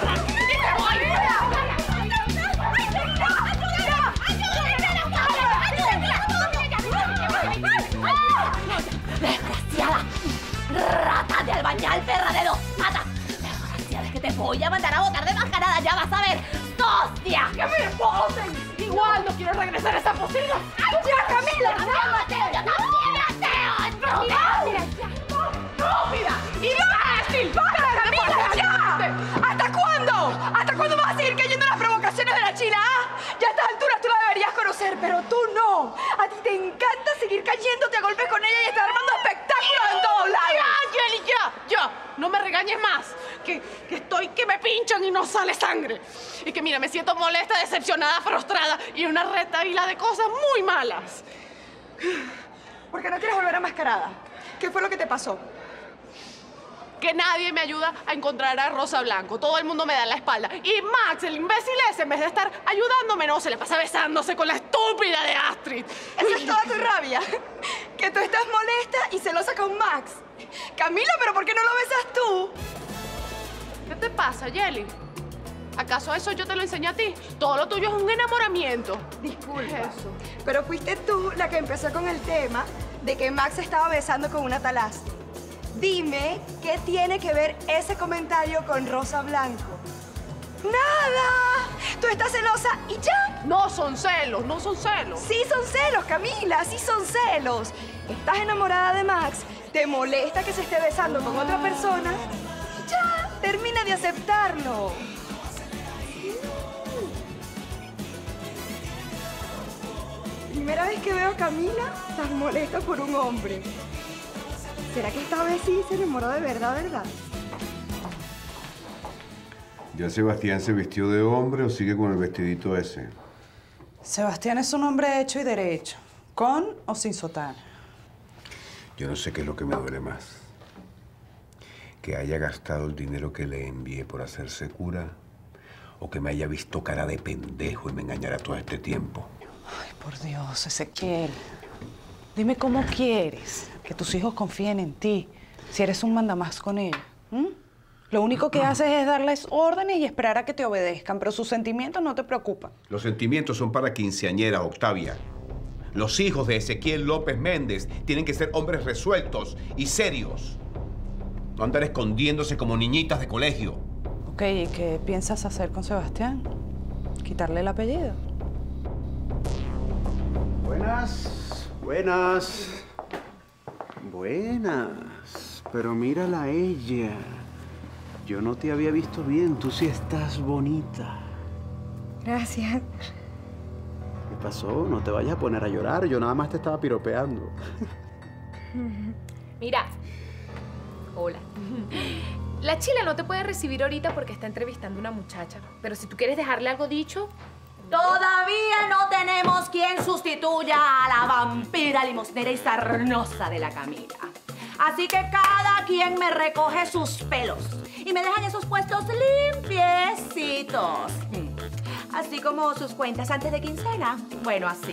¡Desgraciada! ¡Rata de albañal, perra de dos patas! ¡Desgraciada, es que te voy a mandar a botar de Mascarada! ¡Ya vas a ver! ¡Hostia! ¡Que me posen! Igual no quiero regresar a esa posibilidad. ¡Ya, Camila! ¡Ya, Mateo! ¡Yo también, Mateo! ¡No! ¡Estúpida! ¡Imbécil! ¡Basta, Camila, ya! ¿Hasta cuándo? ¿Hasta cuándo vas a seguir cayendo en las provocaciones de la Chila? Ya a estas alturas tú la deberías conocer, pero tú no. A ti te encanta seguir cayéndote a golpes con ella y estar armando espectáculos en todos lados. ¡Ya, Angeli, ya! ¡Ya! No me regañes más. Que, que estoy que me pinchan y no sale sangre. Y que mira, me siento molesta, decepcionada, frustrada y una retahíla de cosas muy malas. ¿Por qué no quieres volver a Mascarada? ¿Qué fue lo que te pasó? que nadie me ayuda a encontrar a Rosa Blanco. Todo el mundo me da la espalda. Y Max, el imbécil ese, en vez de estar ayudándome, no, se le pasa besándose con la estúpida de Astrid. Esa es toda tu rabia. Que tú estás molesta y celosa con Max. Camila, ¿pero por qué no lo besas tú? ¿Qué te pasa, Yeli? ¿Acaso eso yo te lo enseñé a ti? Todo lo tuyo es un enamoramiento. Disculpa, eso? pero fuiste tú la que empezó con el tema de que Max se estaba besando con una tal Astrid. Dime, ¿qué tiene que ver ese comentario con Rosa Blanco? ¡Nada! Tú estás celosa y ya. No son celos, no son celos. Sí son celos, Camila, sí son celos. Estás enamorada de Max, te molesta que se esté besando con otra persona y ya, termina de aceptarlo. Primera vez que veo a Camila tan molesta por un hombre. ¿Será que esta vez sí se enamoró de verdad, verdad? ¿Ya Sebastián se vistió de hombre o sigue con el vestidito ese? Sebastián es un hombre hecho y derecho, con o sin sotana. Yo no sé qué es lo que me duele más. Que haya gastado el dinero que le envié por hacerse cura o que me haya visto cara de pendejo y me engañara todo este tiempo. Ay, por Dios, Ezequiel. Dime cómo quieres que tus hijos confíen en ti si eres un mandamás con ellos. ¿Mm? Lo único que haces es darles órdenes y esperar a que te obedezcan, pero sus sentimientos no te preocupan. Los sentimientos son para quinceañeras, Octavia. Los hijos de Ezequiel López Méndez tienen que ser hombres resueltos y serios. No andar escondiéndose como niñitas de colegio. Ok, ¿y qué piensas hacer con Sebastián? ¿Quitarle el apellido? Buenas, buenas. Buenas. Pero mírala a ella. Yo no te había visto bien. Tú sí estás bonita. Gracias. ¿Qué pasó? No te vayas a poner a llorar. Yo nada más te estaba piropeando. Mira. Hola. La chila no te puede recibir ahorita porque está entrevistando a una muchacha. Pero si tú quieres dejarle algo dicho... Todavía no tenemos quien sustituya a la vampira limosnera y sarnosa de la Camila. Así que cada quien me recoge sus pelos y me dejan esos puestos limpiecitos. Así como sus cuentas antes de quincena. Bueno, así.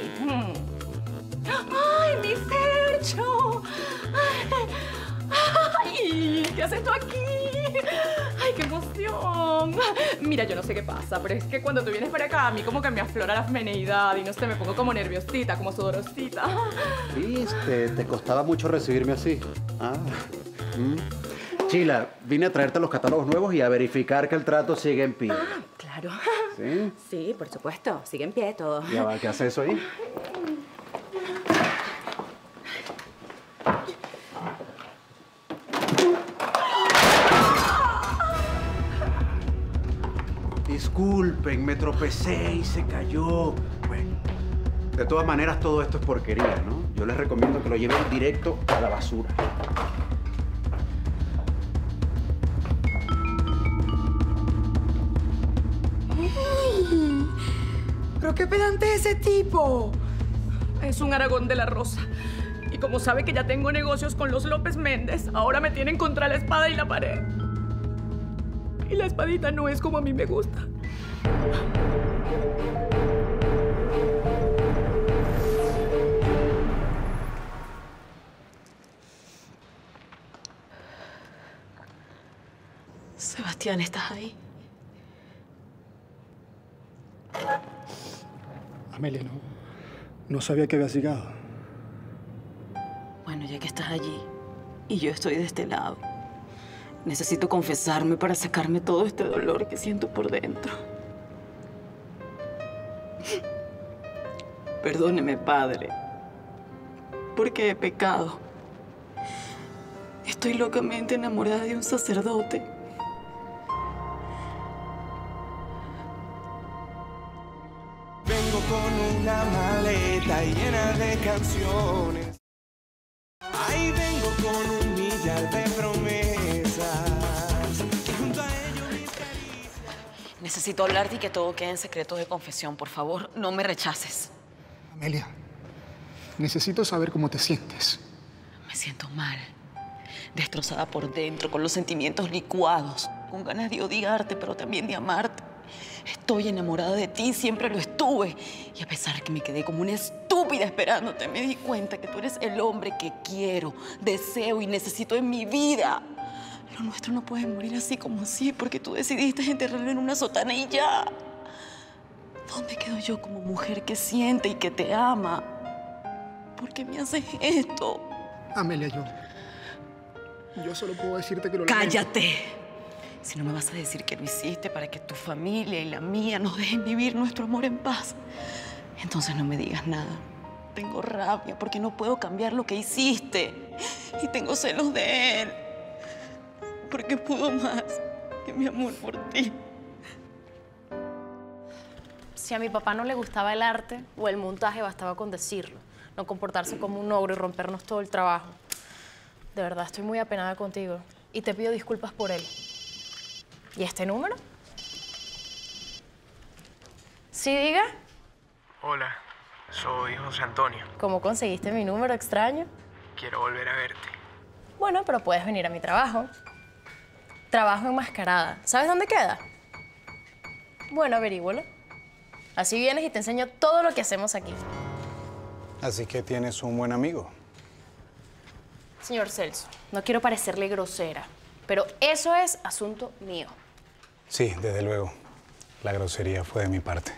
¡Ay, mi Fercho! ¡Ay! ¿Qué haces tú aquí? ¡Ay, qué emoción! Mira, yo no sé qué pasa, pero es que cuando tú vienes para acá, a mí como que me aflora la feneidad y no sé, me pongo como nerviosita, como sudorosita. ¿Viste? Te costaba mucho recibirme así. Ah. Mm. Chila, vine a traerte los catálogos nuevos y a verificar que el trato sigue en pie. Ah, claro. ¿Sí? Sí, por supuesto. Sigue en pie todo. Ya va, ¿qué hace eso ahí? Disculpen, me tropecé y se cayó. Bueno, de todas maneras todo esto es porquería, ¿no? Yo les recomiendo que lo lleven directo a la basura. Ay, ¿pero qué pedante es ese tipo? Es un Aragón de la Rosa. Y como sabe que ya tengo negocios con los López Méndez, ahora me tienen contra la espada y la pared. Y la espadita no es como a mí me gusta. Sebastián, ¿estás ahí? Amelia, no, no sabía que habías llegado. Bueno, ya que estás allí y yo estoy de este lado, necesito confesarme para sacarme todo este dolor que siento por dentro. Perdóneme, padre, porque he pecado. Estoy locamente enamorada de un sacerdote. Vengo con una maleta llena de canciones. Ahí vengo con un millar de promesas. Junto a ellos mis caricias. Necesito hablarte y que todo quede en secreto de confesión. Por favor, no me rechaces. Amelia, necesito saber cómo te sientes. Me siento mal. destrozada por dentro, con los sentimientos licuados, con ganas de odiarte, pero también de amarte. Estoy enamorada de ti, siempre lo estuve. Y a pesar de que me quedé como una estúpida esperándote, me di cuenta que tú eres el hombre que quiero, deseo y necesito en mi vida. Lo nuestro no puede morir así como así, porque tú decidiste enterrarlo en una sotana y ya. ¿Dónde quedo yo como mujer que siente y que te ama? ¿Por qué me haces esto? Amelia, yo... Yo solo puedo decirte que lo... ¡Cállate! Si no me vas a decir que lo hiciste para que tu familia y la mía nos dejen vivir nuestro amor en paz, entonces no me digas nada. Tengo rabia porque no puedo cambiar lo que hiciste. Y tengo celos de él. Porque pudo más que mi amor por ti. Si a mi papá no le gustaba el arte o el montaje, bastaba con decirlo. No comportarse como un ogro y rompernos todo el trabajo. De verdad, estoy muy apenada contigo. Y te pido disculpas por él. ¿Y este número? ¿Sí, diga? Hola, soy José Antonio. ¿Cómo conseguiste mi número extraño? Quiero volver a verte. Bueno, pero puedes venir a mi trabajo. Trabajo enmascarada. ¿Sabes dónde queda? Bueno, averígualo. Así vienes y te enseño todo lo que hacemos aquí. Así que tienes un buen amigo. Señor Celso, no quiero parecerle grosera, pero eso es asunto mío. Sí, desde luego. La grosería fue de mi parte.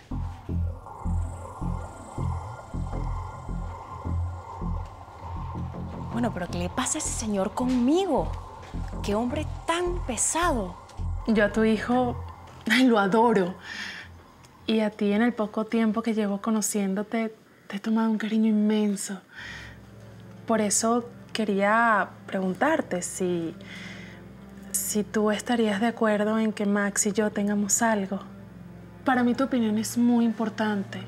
Bueno, pero ¿qué le pasa a ese señor conmigo? ¡Qué hombre tan pesado! Yo a tu hijo lo adoro. Y a ti, en el poco tiempo que llevo conociéndote, te he tomado un cariño inmenso. Por eso quería preguntarte si, si tú estarías de acuerdo en que Max y yo tengamos algo. Para mí tu opinión es muy importante.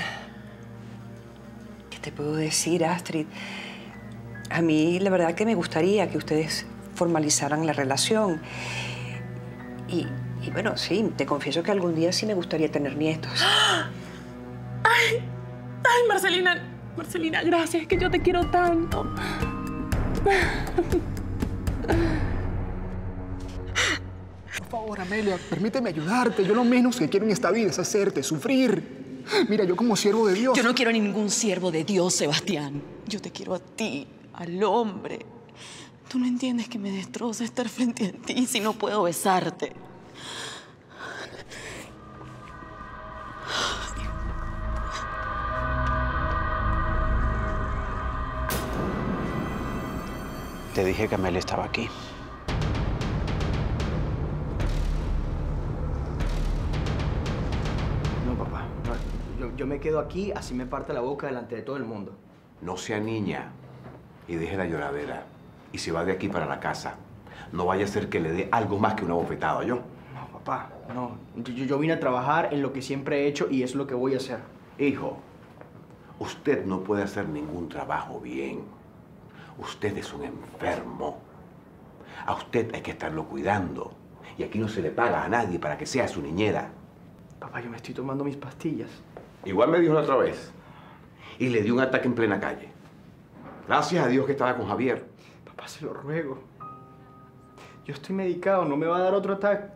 ¿Qué te puedo decir, Astrid? A mí, la verdad que me gustaría que ustedes formalizaran la relación. Y, y bueno, sí, te confieso que algún día sí me gustaría tener nietos. ¡Ay! ¡Ay, Marcelina! Marcelina, gracias, es que yo te quiero tanto. Por favor, Amelia, permíteme ayudarte. Yo lo menos que quiero en esta vida es hacerte sufrir. Mira, yo como siervo de Dios... Yo no quiero ningún siervo de Dios, Sebastián. Yo te quiero a ti, al hombre. Tú no entiendes que me destroza estar frente a ti si no puedo besarte. Te dije que Amelia estaba aquí. No, papá. No, yo, yo me quedo aquí, así me parte la boca delante de todo el mundo. No sea niña y deje la lloradera. Y se va de aquí para la casa. No vaya a ser que le dé algo más que una bofetada, ¿yo? No, papá, no. Yo, yo vine a trabajar en lo que siempre he hecho y es lo que voy a hacer. Hijo, usted no puede hacer ningún trabajo bien. Usted es un enfermo. A usted hay que estarlo cuidando. Y aquí no se le paga a nadie para que sea su niñera. Papá, yo me estoy tomando mis pastillas. Igual me dijo la otra vez. Y le dio un ataque en plena calle. Gracias a Dios que estaba con Javier. Papá, se lo ruego. Yo estoy medicado, no me va a dar otro ataque.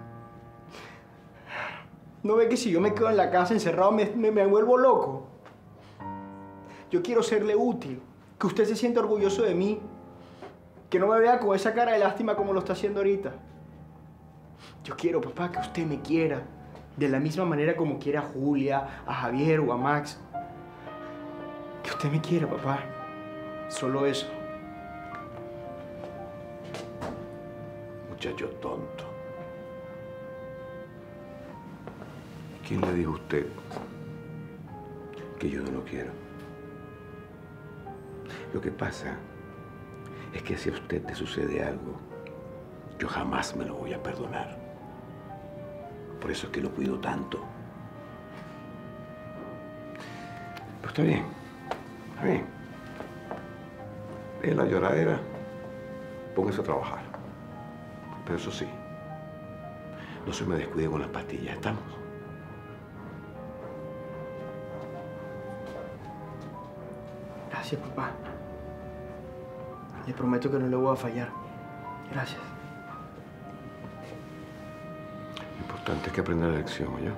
¿No ve que si yo me quedo en la casa encerrado me, me, me vuelvo loco? Yo quiero serle útil. Que usted se sienta orgulloso de mí. Que no me vea con esa cara de lástima como lo está haciendo ahorita. Yo quiero, papá, que usted me quiera. De la misma manera como quiere a Julia, a Javier o a Max. Que usted me quiera, papá. Solo eso. Muchacho tonto. ¿Quién le dijo a usted que yo no lo quiero? Lo que pasa es que si a usted le sucede algo, yo jamás me lo voy a perdonar. Por eso es que lo cuido tanto. Pero está bien, está bien. En la lloradera, póngase a trabajar. Pero eso sí, no se me descuide con las pastillas, ¿estamos? Gracias, papá. Le prometo que no le voy a fallar. Gracias. Lo importante es que aprenda la lección, ¿oye?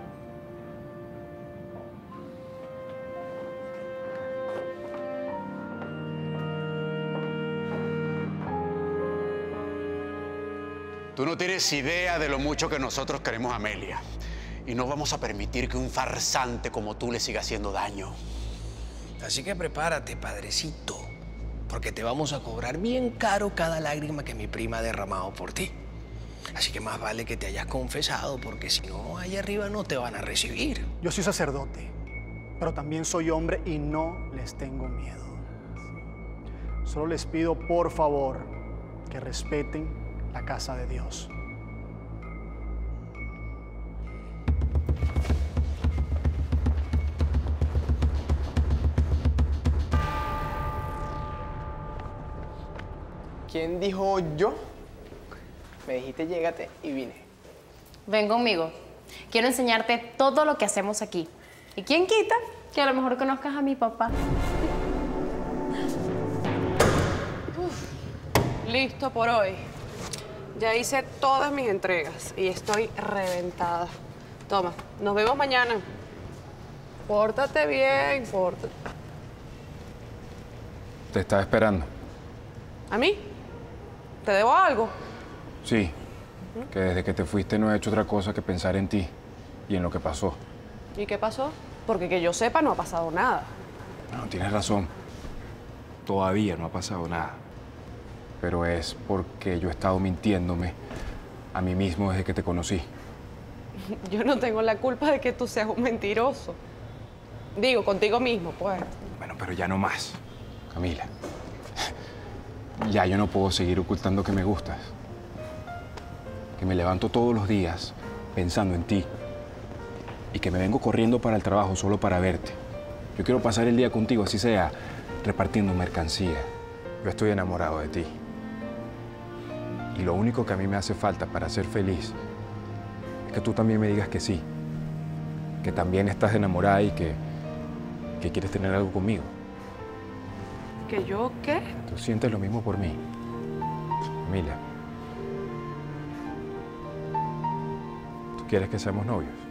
Tú no tienes idea de lo mucho que nosotros queremos a Amelia. Y no vamos a permitir que un farsante como tú le siga haciendo daño. Así que prepárate, padrecito, porque te vamos a cobrar bien caro cada lágrima que mi prima ha derramado por ti. Así que más vale que te hayas confesado, porque si no, allá arriba no te van a recibir. Yo soy sacerdote, pero también soy hombre y no les tengo miedo. Solo les pido, por favor, que respeten la casa de Dios. ¿Quién dijo yo? Me dijiste llégate y vine. Ven conmigo. Quiero enseñarte todo lo que hacemos aquí. ¿Y quién quita que a lo mejor conozcas a mi papá? Uf, listo por hoy. Ya hice todas mis entregas y estoy reventada. Toma, nos vemos mañana. Pórtate bien, pórtate. Te estaba esperando. ¿A mí? ¿Te debo algo? Sí, que desde que te fuiste no he hecho otra cosa que pensar en ti y en lo que pasó. ¿Y qué pasó? Porque que yo sepa no ha pasado nada. No, tienes razón. Todavía no ha pasado nada. Pero es porque yo he estado mintiéndome a mí mismo desde que te conocí. Yo no tengo la culpa de que tú seas un mentiroso. Digo, contigo mismo, pues. Bueno, pero ya no más, Camila. Ya yo no puedo seguir ocultando que me gustas. Que me levanto todos los días pensando en ti. Y que me vengo corriendo para el trabajo solo para verte. Yo quiero pasar el día contigo, así sea, repartiendo mercancía. Yo estoy enamorado de ti. Y lo único que a mí me hace falta para ser feliz es que tú también me digas que sí. Que también estás enamorada y que, que quieres tener algo conmigo. ¿Que yo qué? ¿Tú sientes lo mismo por mí, Camila? ¿Tú quieres que seamos novios?